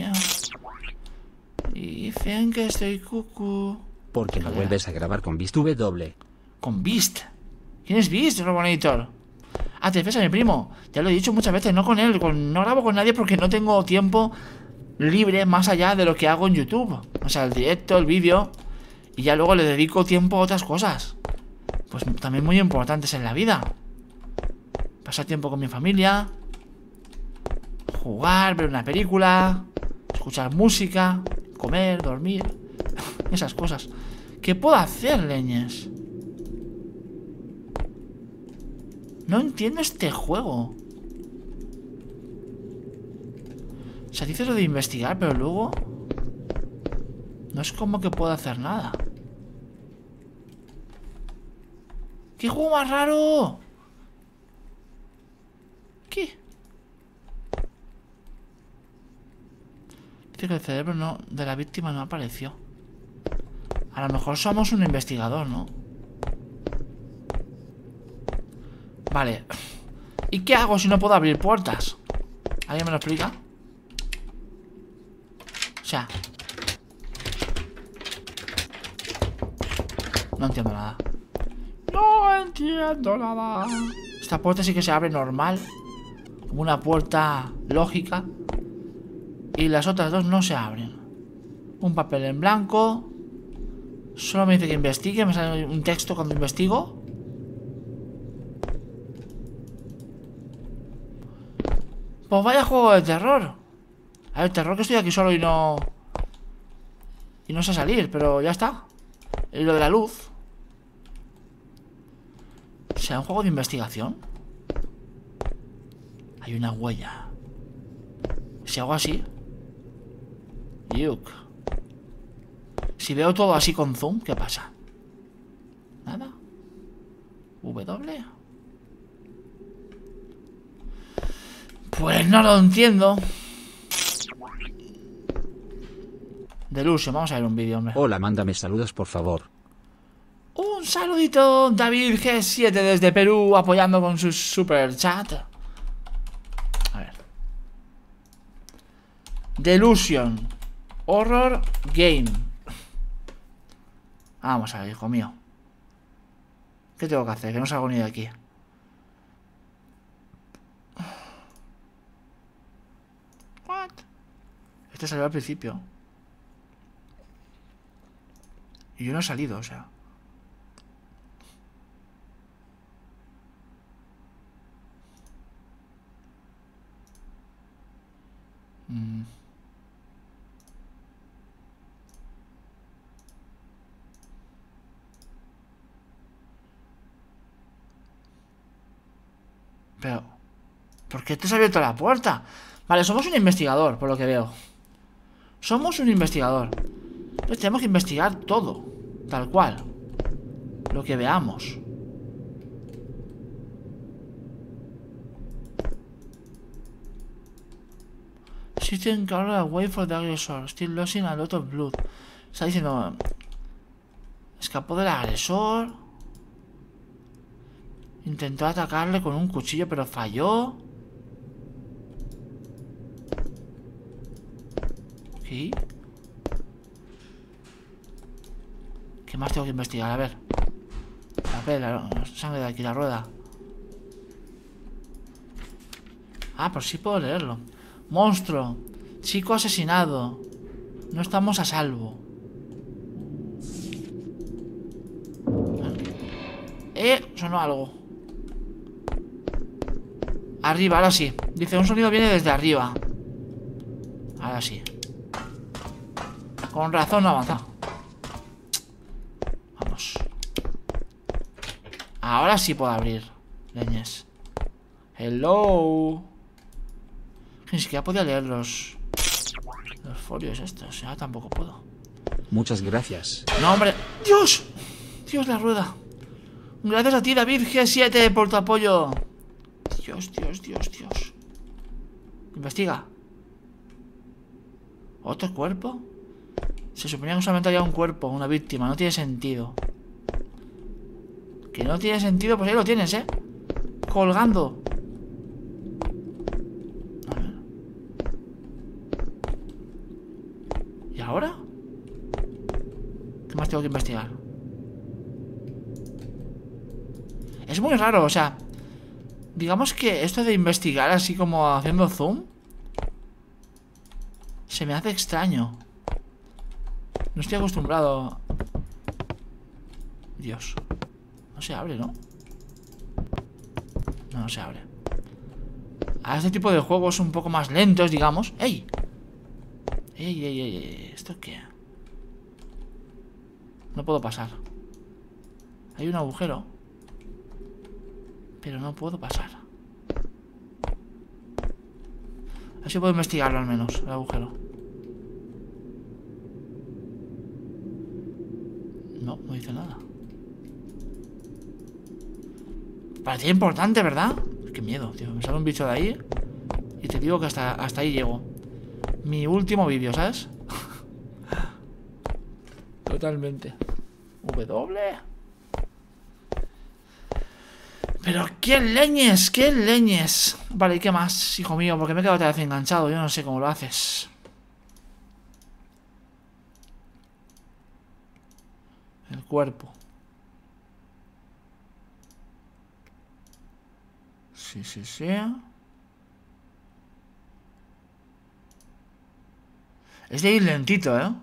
Y dicen que estoy cucú. ¿Por qué no vuelves a grabar con Beast W? ¿Con Beast? ¿Quién es Beast, Robonitor? Ah, te refieres a mi primo. Ya lo he dicho muchas veces, no con él. No grabo con nadie porque no tengo tiempo libre más allá de lo que hago en YouTube. O sea, el directo, el vídeo. Y ya luego le dedico tiempo a otras cosas. Pues también muy importantes en la vida. Pasar tiempo con mi familia. Jugar, ver una película. Escuchar música. Comer, dormir. Esas cosas. ¿Qué puedo hacer, leñes? No entiendo este juego. O sea, dices lo de investigar, pero luego no es como que pueda hacer nada. ¡Qué juego más raro! ¿Qué? Dice que el cerebro de la víctima no apareció. A lo mejor somos un investigador, ¿no? Vale. ¿Y qué hago si no puedo abrir puertas? ¿Alguien me lo explica? O sea, no entiendo nada. No entiendo nada. Esta puerta sí que se abre normal, como una puerta lógica. Y las otras dos no se abren. Un papel en blanco. Solo me dice que investigue. Me sale un texto cuando investigo. Pues vaya juego de terror. A ver, terror que estoy aquí solo y no sé salir, pero ya está. Y lo de la luz. ¿Será un juego de investigación? Hay una huella. Si hago así. Yuk. Si veo todo así con zoom, ¿qué pasa? Nada. W. Pues no lo entiendo. Delusion, vamos a ver un vídeo, hombre. Hola, mándame saludos, por favor. Un saludito, David G7 desde Perú, apoyando con su super chat. A ver. Delusion Horror Game. Vamos a ver, hijo mío. ¿Qué tengo que hacer? Que no salgo ni de aquí. What? Este salió al principio. Y yo no he salido, o sea. Pero, ¿por qué te has abierto la puerta? Vale, somos un investigador, por lo que veo. Somos un investigador. Entonces tenemos que investigar todo, tal cual. Lo que veamos. System carry away for the aggressor. Still losing a lot of blood. Está diciendo... Escapó del agresor. Intentó atacarle con un cuchillo, pero falló. ¿Qué? ¿Qué más tengo que investigar? A ver. La sangre de aquí, la rueda. Ah, pues sí puedo leerlo. Monstruo. Chico asesinado. No estamos a salvo. Sonó algo. Arriba, ahora sí. Dice, un sonido viene desde arriba. Ahora sí. Con razón no avanza. Vamos. Ahora sí puedo abrir. Leñes. Hello. Ni siquiera podía leer los folios estos. Ya tampoco puedo. Muchas gracias. No, hombre. ¡Dios! Dios, la rueda. Gracias a ti, David G7, por tu apoyo. Dios, Dios, Dios, Dios. Investiga. ¿Otro cuerpo? Se suponía que solamente había un cuerpo, una víctima. No tiene sentido. Que no tiene sentido, pues ahí lo tienes, ¿eh? Colgando. A ver. ¿Y ahora? ¿Qué más tengo que investigar? Es muy raro, o sea, digamos que esto de investigar así como haciendo zoom se me hace extraño. No estoy acostumbrado. Dios. No se abre, ¿no? No se abre. A este tipo de juegos un poco más lentos, digamos. ¡Ey! ¡Ey, ey, ey! ¿Esto qué? No puedo pasar. Hay un agujero, pero no puedo pasar. Así puedo investigarlo al menos, el agujero. No, no dice nada. Parecía importante, ¿verdad? Qué miedo, tío. Me sale un bicho de ahí y te digo que hasta ahí llego. Mi último vídeo, ¿sabes? Totalmente. W. Pero qué leñes, qué leñes. Vale, ¿y qué más, hijo mío? Porque me he quedado otra vez enganchado. Yo no sé cómo lo haces. El cuerpo. Sí, sí, sí. Es de ir lentito, ¿eh?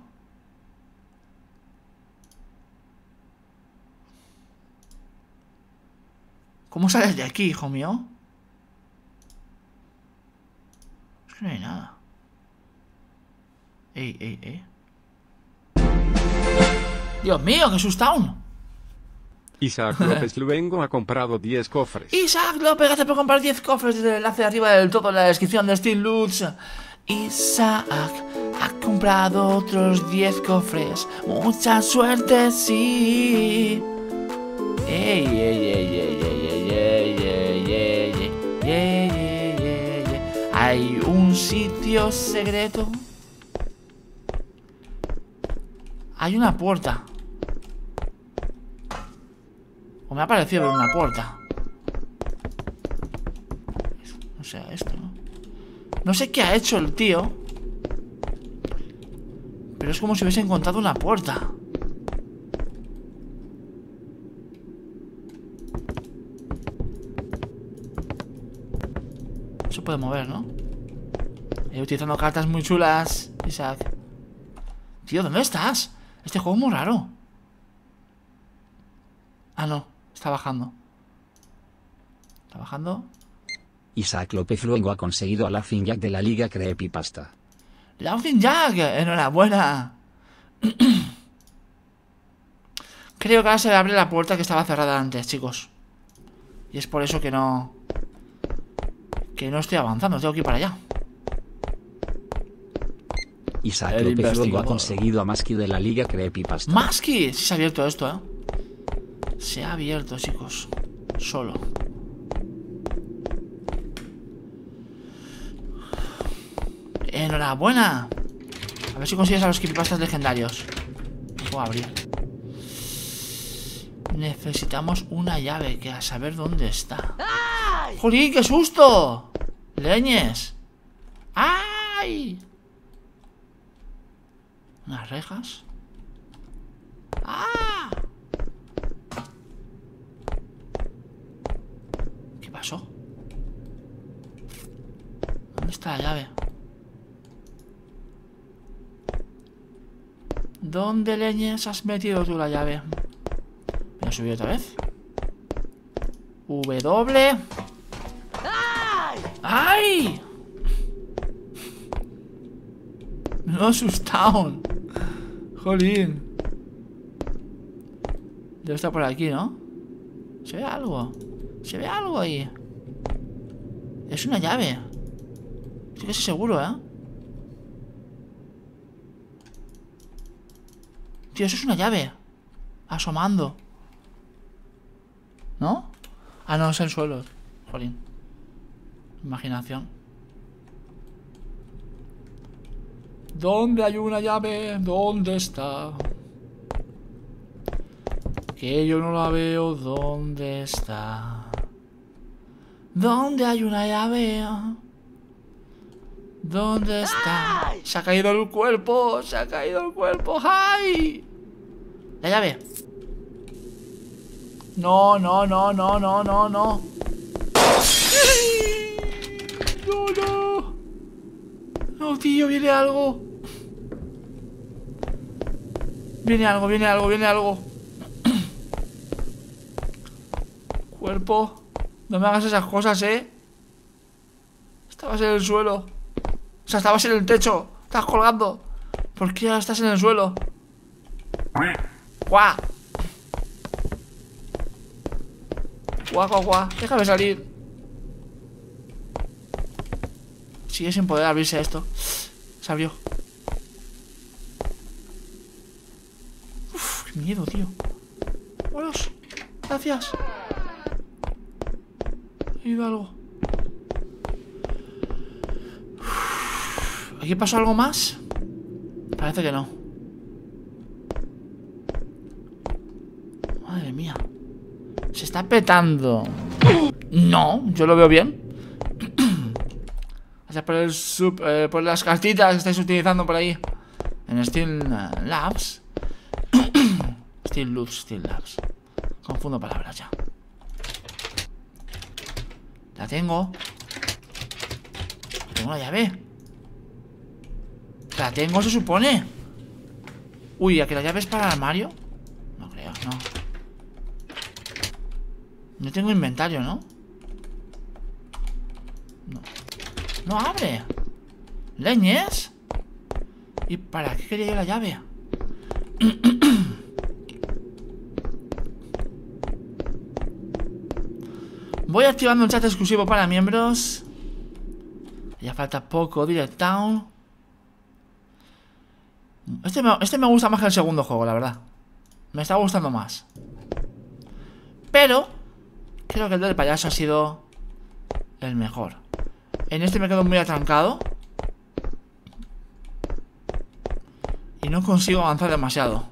¿Cómo sales de aquí, hijo mío? Es que no hay nada. Ey, ey, ey. Dios mío, qué asustado. Isaac López Luengo ha comprado 10 cofres. Isaac López, gracias por comprar 10 cofres desde el enlace de arriba del todo en la descripción de Steam Loots. Isaac ha comprado otros 10 cofres. Mucha suerte, sí. Ey, ey, ey, ey, ey, ey, ey, ey, ey, ey, ey. Hay un sitio secreto. Hay una puerta. O me ha parecido ver una puerta. No sé, esto, ¿no? No sé qué ha hecho el tío, pero es como si hubiese encontrado una puerta. Se puede mover, ¿no? Utilizando cartas muy chulas, Isaac. Tío, ¿dónde estás? Este juego es muy raro. Ah, no. Está bajando. Está bajando. Isaac López Luengo ha conseguido a Laughing Jack de la Liga Creepypasta. Laughing Jack, enhorabuena. Creo que ahora se abre la puerta que estaba cerrada antes, chicos. Y es por eso que no estoy avanzando, tengo que ir para allá. Isaac López Luengo ha conseguido a Masky de la Liga Creepypasta. ¡Masky! Sí se ha abierto esto, ¿eh? Se ha abierto, chicos. Solo. ¡Enhorabuena! A ver si consigues a los creepypastas legendarios. Puedo abrir. Necesitamos una llave, que a saber dónde está. ¡Jolín, qué susto! ¡Leñes! ¡Ay! Unas rejas. ¡Ah! ¿Qué pasó? ¿Dónde está la llave? ¿Dónde, leñes, has metido tú la llave? Voy a subir otra vez. W. ¡Ay! Me he asustado. Jolín. Debe estar por aquí, ¿no? ¿Se ve algo? ¿Se ve algo ahí? Es una llave. Estoy casi seguro, ¿eh? Tío, eso es una llave. Asomando. ¿No? Ah, no, es el suelo. Jolín. Imaginación. ¿Dónde hay una llave? ¿Dónde está? Que yo no la veo. ¿Dónde está? ¿Dónde hay una llave? ¿Dónde está? ¡Ay! Se ha caído el cuerpo. Se ha caído el cuerpo. ¡Ay! La llave. No, no, no, no, no, no, no. No, no. No, tío, viene algo. Viene algo, viene algo, viene algo. Cuerpo, no me hagas esas cosas, ¿eh? Estabas en el suelo. O sea, estabas en el techo. Estás colgando. ¿Por qué ahora estás en el suelo? ¡Guau! ¡Guau, guau, guau! Déjame salir. Sigue sin poder abrirse esto. Se abrió. Uf, qué miedo, tío. ¡Holos! Gracias. He oído algo. Uf, ¿aquí pasó algo más? Parece que no. Madre mía. Se está petando. No, yo lo veo bien. Gracias por el por las cartitas que estáis utilizando por ahí en Steam Labs. Steam Labs. Confundo palabras ya. La tengo. Tengo la llave. La tengo, se supone. Uy, ¿a que la llave es para el armario? No creo, no. No tengo inventario, ¿no? No. No abre. ¿Leñes? ¿Y para qué quería yo la llave? Voy activando un chat exclusivo para miembros. Ya falta poco. Direct Town. Este me gusta más que el segundo juego, la verdad. Me está gustando más. Pero creo que el del payaso ha sido el mejor. En este me quedo muy atrancado y no consigo avanzar demasiado.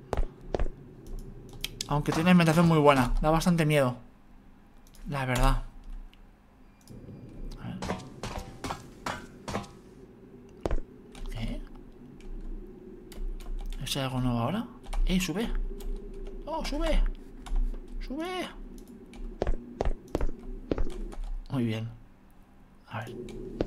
Aunque tiene una ambientación muy buena. Da bastante miedo, la verdad. A ver. ¿Qué? ¿Es algo nuevo ahora? ¡Ey, sube! ¡Oh, sube! ¡Sube! Muy bien. A ver.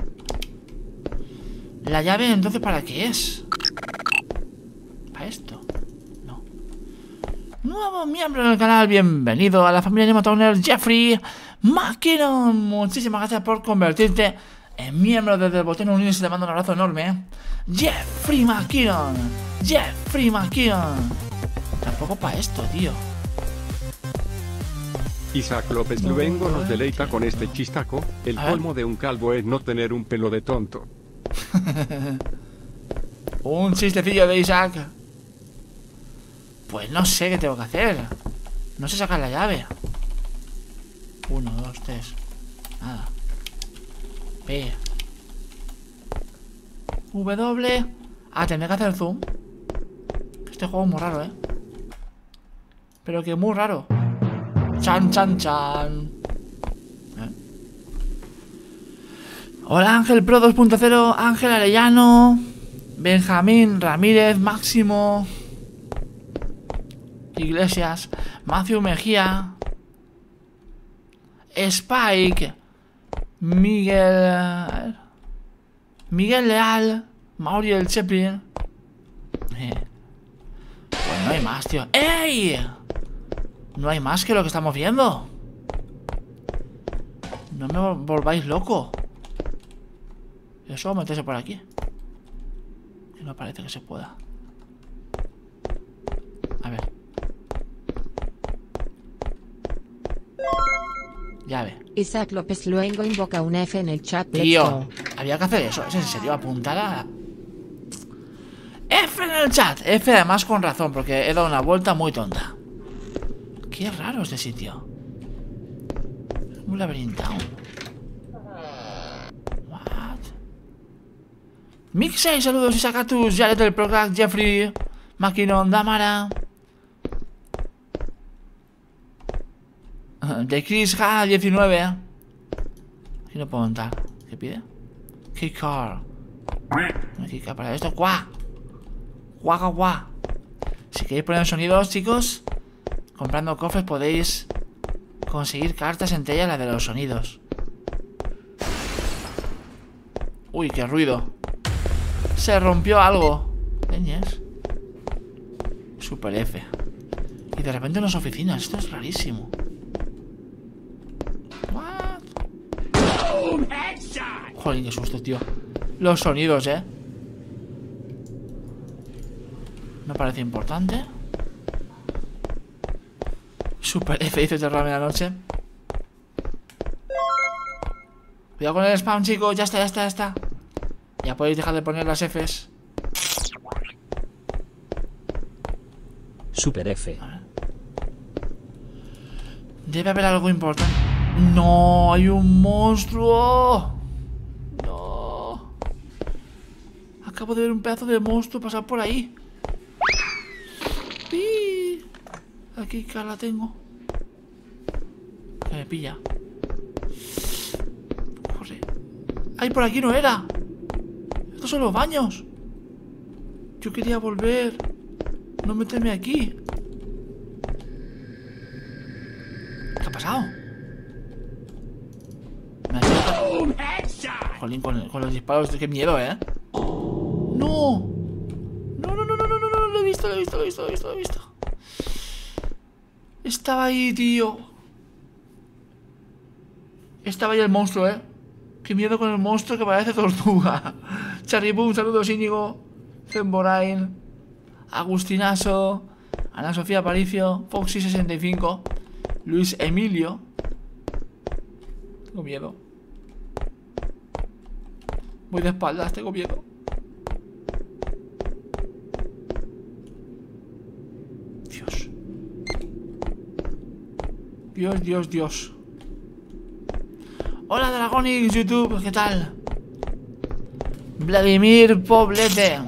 ¿La llave entonces para qué es? ¿Para esto? No. Nuevo miembro del canal, bienvenido a la familia Animatowner, Jeffrey McKinnon. Muchísimas gracias por convertirte en miembro desde el botón unirse. Te mando un abrazo enorme. Jeffrey McKinnon. Jeffrey McKinnon. Tampoco para esto, tío. Isaac López Luengo nos deleita con este chistaco. El colmo de un calvo es no tener un pelo de tonto. Un chistecillo de Isaac. Pues no sé qué tengo que hacer. No sé sacar la llave. 1, 2, 3. Nada. P. W. Ah, tendré que hacer zoom. Este juego es muy raro, Pero que muy raro. Chan, chan, chan. Hola Ángel Pro 2.0, Ángel Arellano, Benjamín Ramírez, Máximo Iglesias, Matthew Mejía, Spike, Miguel Leal, Mauriel Cheplin. Pues no hay más, tío. ¡Ey! No hay más que lo que estamos viendo. No me volváis loco. Eso, meterse por aquí. Que no parece que se pueda. A ver. Llave. Isaac López Luengo invoca una F en el chat. Tío, había que hacer eso. ¿Es en serio? Apuntar a... F en el chat. F además con razón, porque he dado una vuelta muy tonta. Qué raro este sitio. Un laberinto. Mixei, saludos, Isaacatus, Jared del Procrack, Jeffrey, Maquinon, Damara. De Chris H19. Aquí no puedo entrar. ¿Qué pide? Keycard. Una keycard para esto. ¡Guau! ¡Guau, guau! Si queréis poner sonidos, chicos, comprando cofres podéis conseguir cartas, entre ellas la de los sonidos. Uy, qué ruido. Se rompió algo. Leñes. Super F. Y de repente unas oficinas. Esto es rarísimo. What? Joder, qué susto, tío. Los sonidos, Me parece importante. Super F, dice cerrarme la noche. Cuidado con el spam, chicos. Ya está, ya está, ya está. Ya podéis dejar de poner las Fs. Super F. Debe haber algo importante. ¡No! ¡Hay un monstruo! ¡No! Acabo de ver un pedazo de monstruo pasar por ahí. ¡Pi! Aquí, cara, la tengo. Que me pilla. Corre. ¡Ay, por aquí no era! Estos son los baños. Yo quería volver. No meterme aquí. ¿Qué ha pasado? Me ha... Jolín, con los disparos. Qué miedo, ¡No! No, no, no, no, no, no, no. Lo he visto, lo he visto, lo he visto, lo he visto, lo he visto. Estaba ahí, tío. Estaba ahí el monstruo, Qué miedo con el monstruo que parece tortuga. Charlie Boom, saludos, Íñigo, Zemborain, Agustinazo, Ana Sofía Aparicio, Foxy65, Luis Emilio. Tengo miedo. Voy de espaldas, tengo miedo. Dios. Dios, Dios, Dios. Hola Dragonix, YouTube, ¿qué tal? Vladimir Poblete.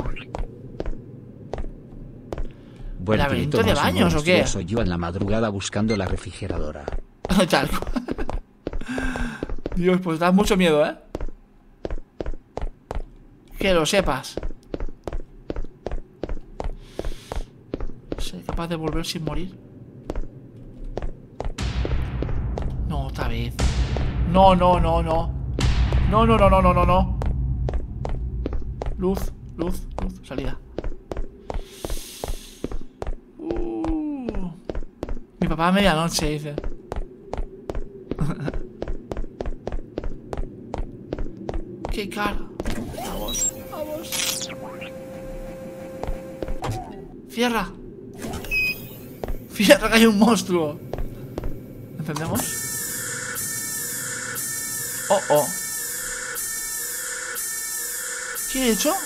Bueno, ¿Laberinto de baños o qué? Soy yo en la madrugada buscando la refrigeradora. Tal. Dios, pues da mucho miedo, Que lo sepas. ¿Seré capaz de volver sin morir? No, otra vez. No, no, no, no. No, no, no, no, no, no, no. Luz, luz, luz, salida. Mi papá a medianoche, dice. Qué cara. Vamos, vamos. Cierra. Cierra, que hay un monstruo. ¿Entendemos? Oh, oh. ¿Qué he hecho?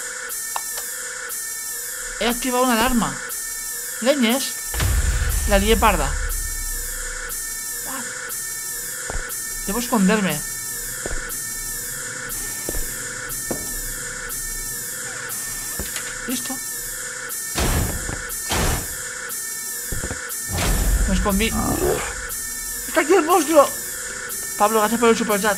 He activado una alarma. Leñes. La lié parda. Debo esconderme. ¿Listo? escondí. ¡Está aquí el monstruo! Pablo, gracias por el superchat.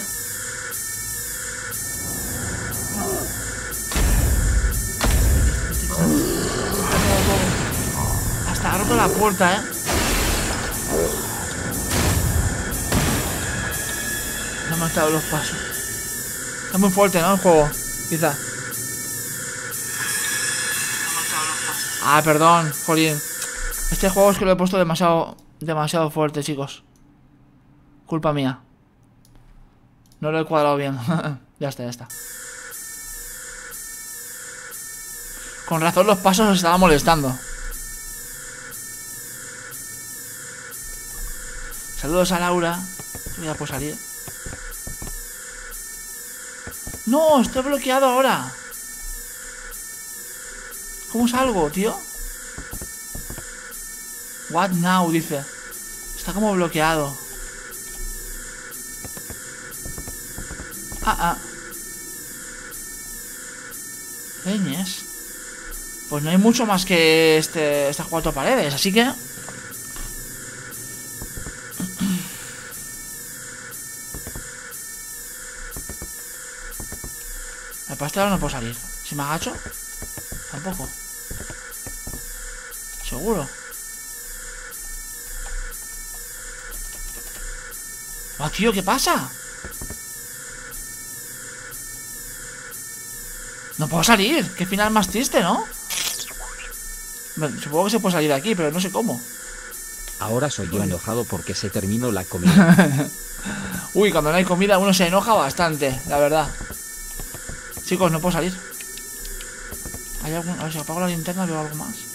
Hasta ha roto la puerta, No me han quedado los pasos. Está muy fuerte, ¿no? El juego, quizá. Ah, perdón, jolín. Este juego es que lo he puesto demasiado fuerte, chicos. Culpa mía. No lo he cuadrado bien. Ya está. Con razón los pasos os estaba molestando. Saludos a Laura. Ya puedo salir. No, estoy bloqueado ahora. ¿Cómo salgo, tío? What now, dice. Está como bloqueado. Leñes. Pues no hay mucho más que estas 4 paredes, así que... El pastel no puedo salir. Si me agacho, tampoco. Seguro. Ah, tío, ¿qué pasa? No puedo salir. Qué final más triste, ¿no? Bueno, supongo que se puede salir de aquí, pero no sé cómo. Ahora soy yo enojado porque se terminó la comida. Uy, cuando no hay comida uno se enoja bastante, la verdad. Chicos, no puedo salir. ¿Hay algún... A ver si apago la linterna veo algo más.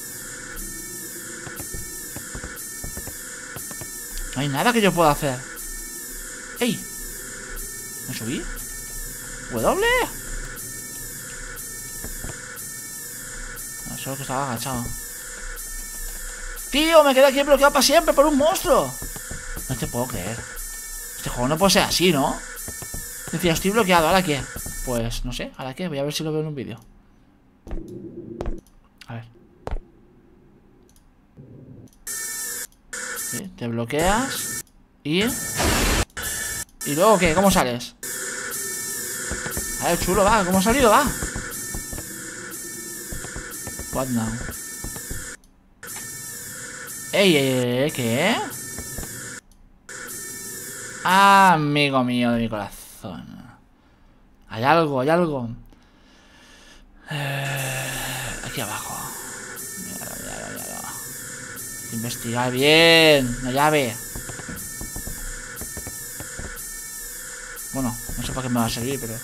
No hay nada que yo pueda hacer. ¡Ey! ¿Me subí? ¡W! No, solo que estaba agachado. ¡Tío! Me quedé aquí bloqueado para siempre por un monstruo. No te puedo creer. Este juego no puede ser así, ¿no? Decía, estoy bloqueado, ¿ahora qué? Pues no sé, ¿ahora qué? Voy a ver si lo veo en un vídeo. A ver. ¿Sí? Te bloqueas. ¿Y luego qué? ¿Cómo sales? A ver, chulo, va. ¿Cómo ha salido? Va. What now? ¡Ey! ¿Qué? Ah, amigo mío de mi corazón. Hay algo. Aquí abajo. Míralo. Investigar bien. Una llave. Bueno, no sé para qué me va a servir, pero...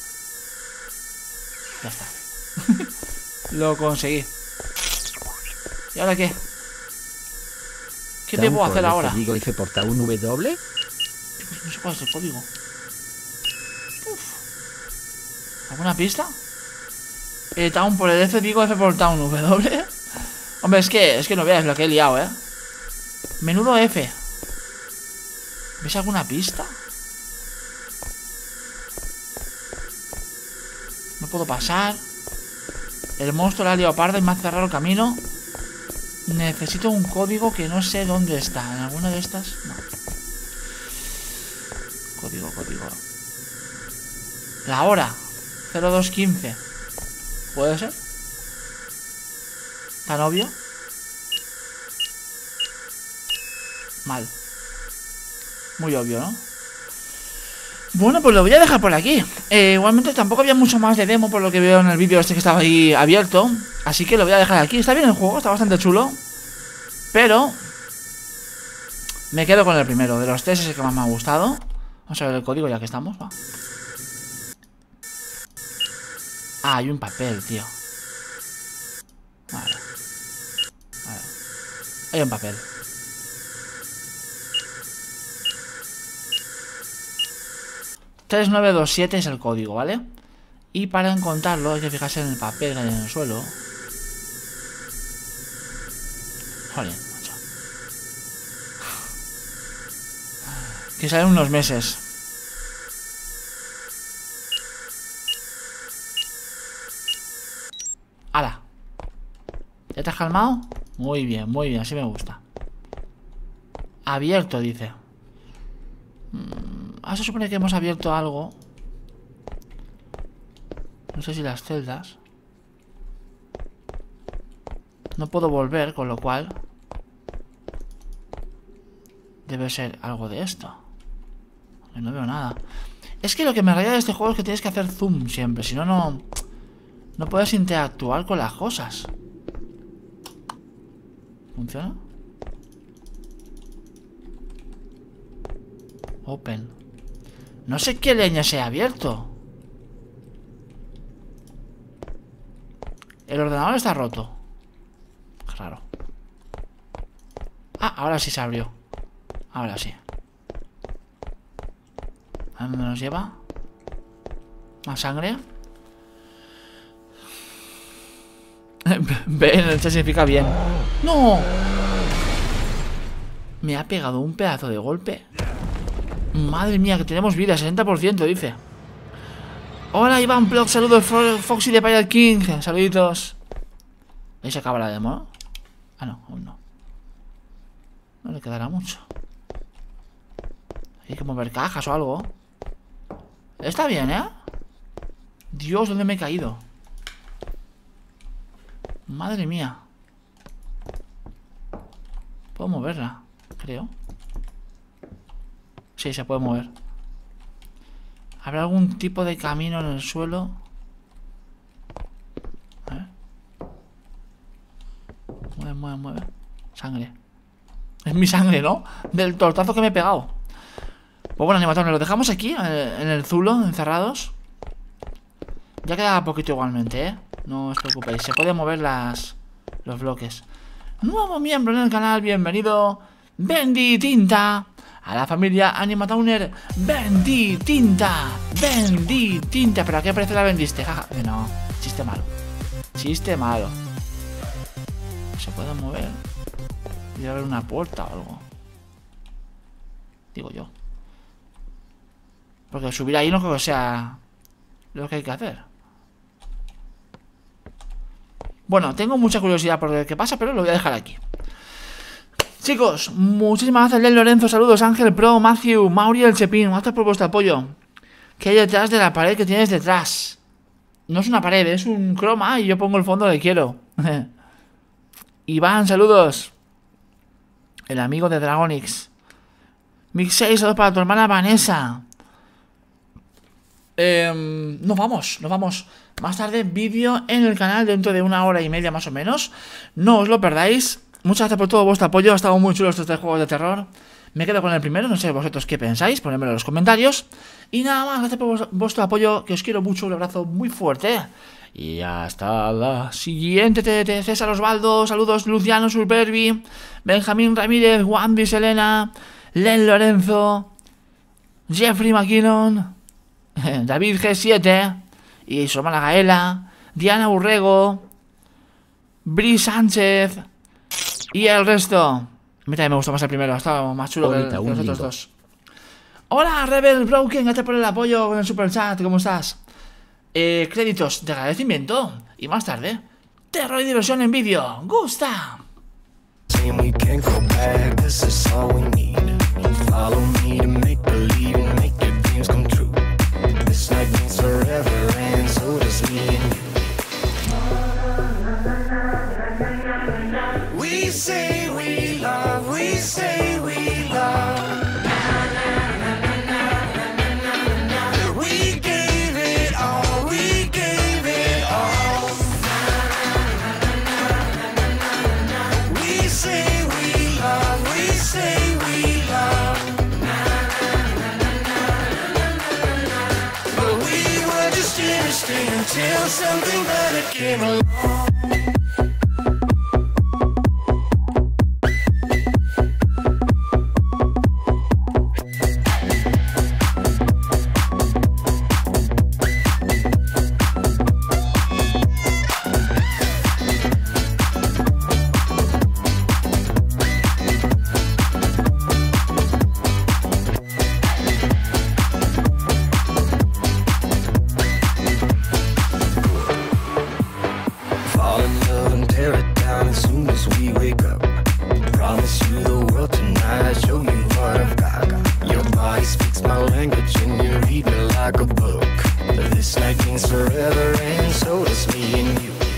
Ya está. Lo conseguí. ¿Y ahora qué? ¿Qué te puedo hacer ahora? Digo, dice porta un W. No sé cuál es el código. ¿Alguna pista? Town por el F, digo F por Town, W. Hombre, es que no veas lo que he liado, Menudo F. ¿Ves alguna pista? No puedo pasar. El monstruo la ha liado parda y me ha cerrado el camino. Necesito un código que no sé dónde está. ¿En alguna de estas? No. Código. La hora 02:15. ¿Puede ser? ¿Tan obvio? Mal. Muy obvio, ¿no? Bueno, pues lo voy a dejar por aquí. Igualmente tampoco había mucho más de demo por lo que veo en el vídeo este que estaba ahí abierto. Así que lo voy a dejar aquí. Está bien el juego, está bastante chulo. Pero me quedo con el primero. De los tres es el que más me ha gustado. Vamos a ver el código ya que estamos, va. Ah, hay un papel, tío. Vale. Hay un papel. ...3927 es el código, ¿vale? Y para encontrarlo hay que fijarse en el papel que hay en el suelo. Joder, macho. Que salen unos meses. ¡Hala! ¿Ya te has calmado? Muy bien, así me gusta. Abierto, dice. Se supone que hemos abierto algo. No sé si las celdas. No puedo volver, con lo cual debe ser algo de esto. No veo nada. Es que lo que me raya de este juego es que tienes que hacer zoom siempre. Si no, no puedes interactuar con las cosas. ¿Funciona? Open. No sé qué leña se ha abierto. El ordenador está roto. Raro. Ahora sí se abrió. Ahora sí. ¿A dónde nos lleva? ¿Más sangre? B en el chat significa bien. ¡No! Me ha pegado un pedazo de golpe. Madre mía, que tenemos vida, 60% dice. Hola Iván Block, saludos Foxy de Pirate King. Saluditos. Ahí se acaba la demo, ¿no? No, aún no. No le quedará mucho. Hay que mover cajas o algo. Está bien, ¿eh? Dios, ¿dónde me he caído? Madre mía. Puedo moverla, creo. Sí, se puede mover. ¿Habrá algún tipo de camino en el suelo? A ver. Mueve. Sangre. Es mi sangre, ¿no? Del tortazo que me he pegado. Pues bueno, animatrones, lo dejamos aquí, en el zulo, encerrados. Ya queda poquito igualmente, ¿eh? No os preocupéis, se pueden mover los bloques. Nuevo miembro en el canal, bienvenido Bendy Tinta. A la familia Animatowner, Bendy Tinta. Bendy Tinta. ¿Pero a qué precio la vendiste? Jaja. No, chiste malo. Chiste malo. Se puede mover. Debe haber una puerta o algo. Digo yo. Porque subir ahí no creo que sea lo que hay que hacer. Bueno, tengo mucha curiosidad por ver qué pasa, pero lo voy a dejar aquí. Chicos, muchísimas gracias, Len Lorenzo, saludos, Ángel Pro, Matthew, Mauri el Chepín, gracias por vuestro apoyo. ¿Qué hay detrás de la pared que tienes detrás? No es una pared, es un croma y yo pongo el fondo que quiero. Iván, saludos. El amigo de Dragonix. Mix 6, saludos para tu hermana Vanessa. Nos vamos. Más tarde, vídeo en el canal dentro de 1 hora y media más o menos. No os lo perdáis. Muchas gracias por todo vuestro apoyo. Ha estado muy chulo estos 3 juegos de terror. Me quedo con el primero, no sé vosotros qué pensáis. Ponedmelo en los comentarios. Y nada más, gracias por vuestro apoyo. Que os quiero mucho, un abrazo muy fuerte. Y hasta la siguiente. César Osvaldo, saludos Luciano Superbi, Benjamín Ramírez, Wandy Selena, Len Lorenzo, Jeffrey McKinnon, David G7 y su hermana Gaela, Diana Urrego, Bri Sánchez y el resto. A mí también me gustó más el primero, estaba más chulo que los otros dos. Hola Rebel Broken, gracias por el apoyo con el super chat, ¿cómo estás? Créditos de agradecimiento. Y más tarde, terror y diversión en vídeo. ¡Gusta! We say we love. We gave it all, we gave it all. We say we love, we say we love. But we were just innocent until something better came along. I show you what I've got. Your body speaks my language and you read me like a book. This night means forever and so does me and you.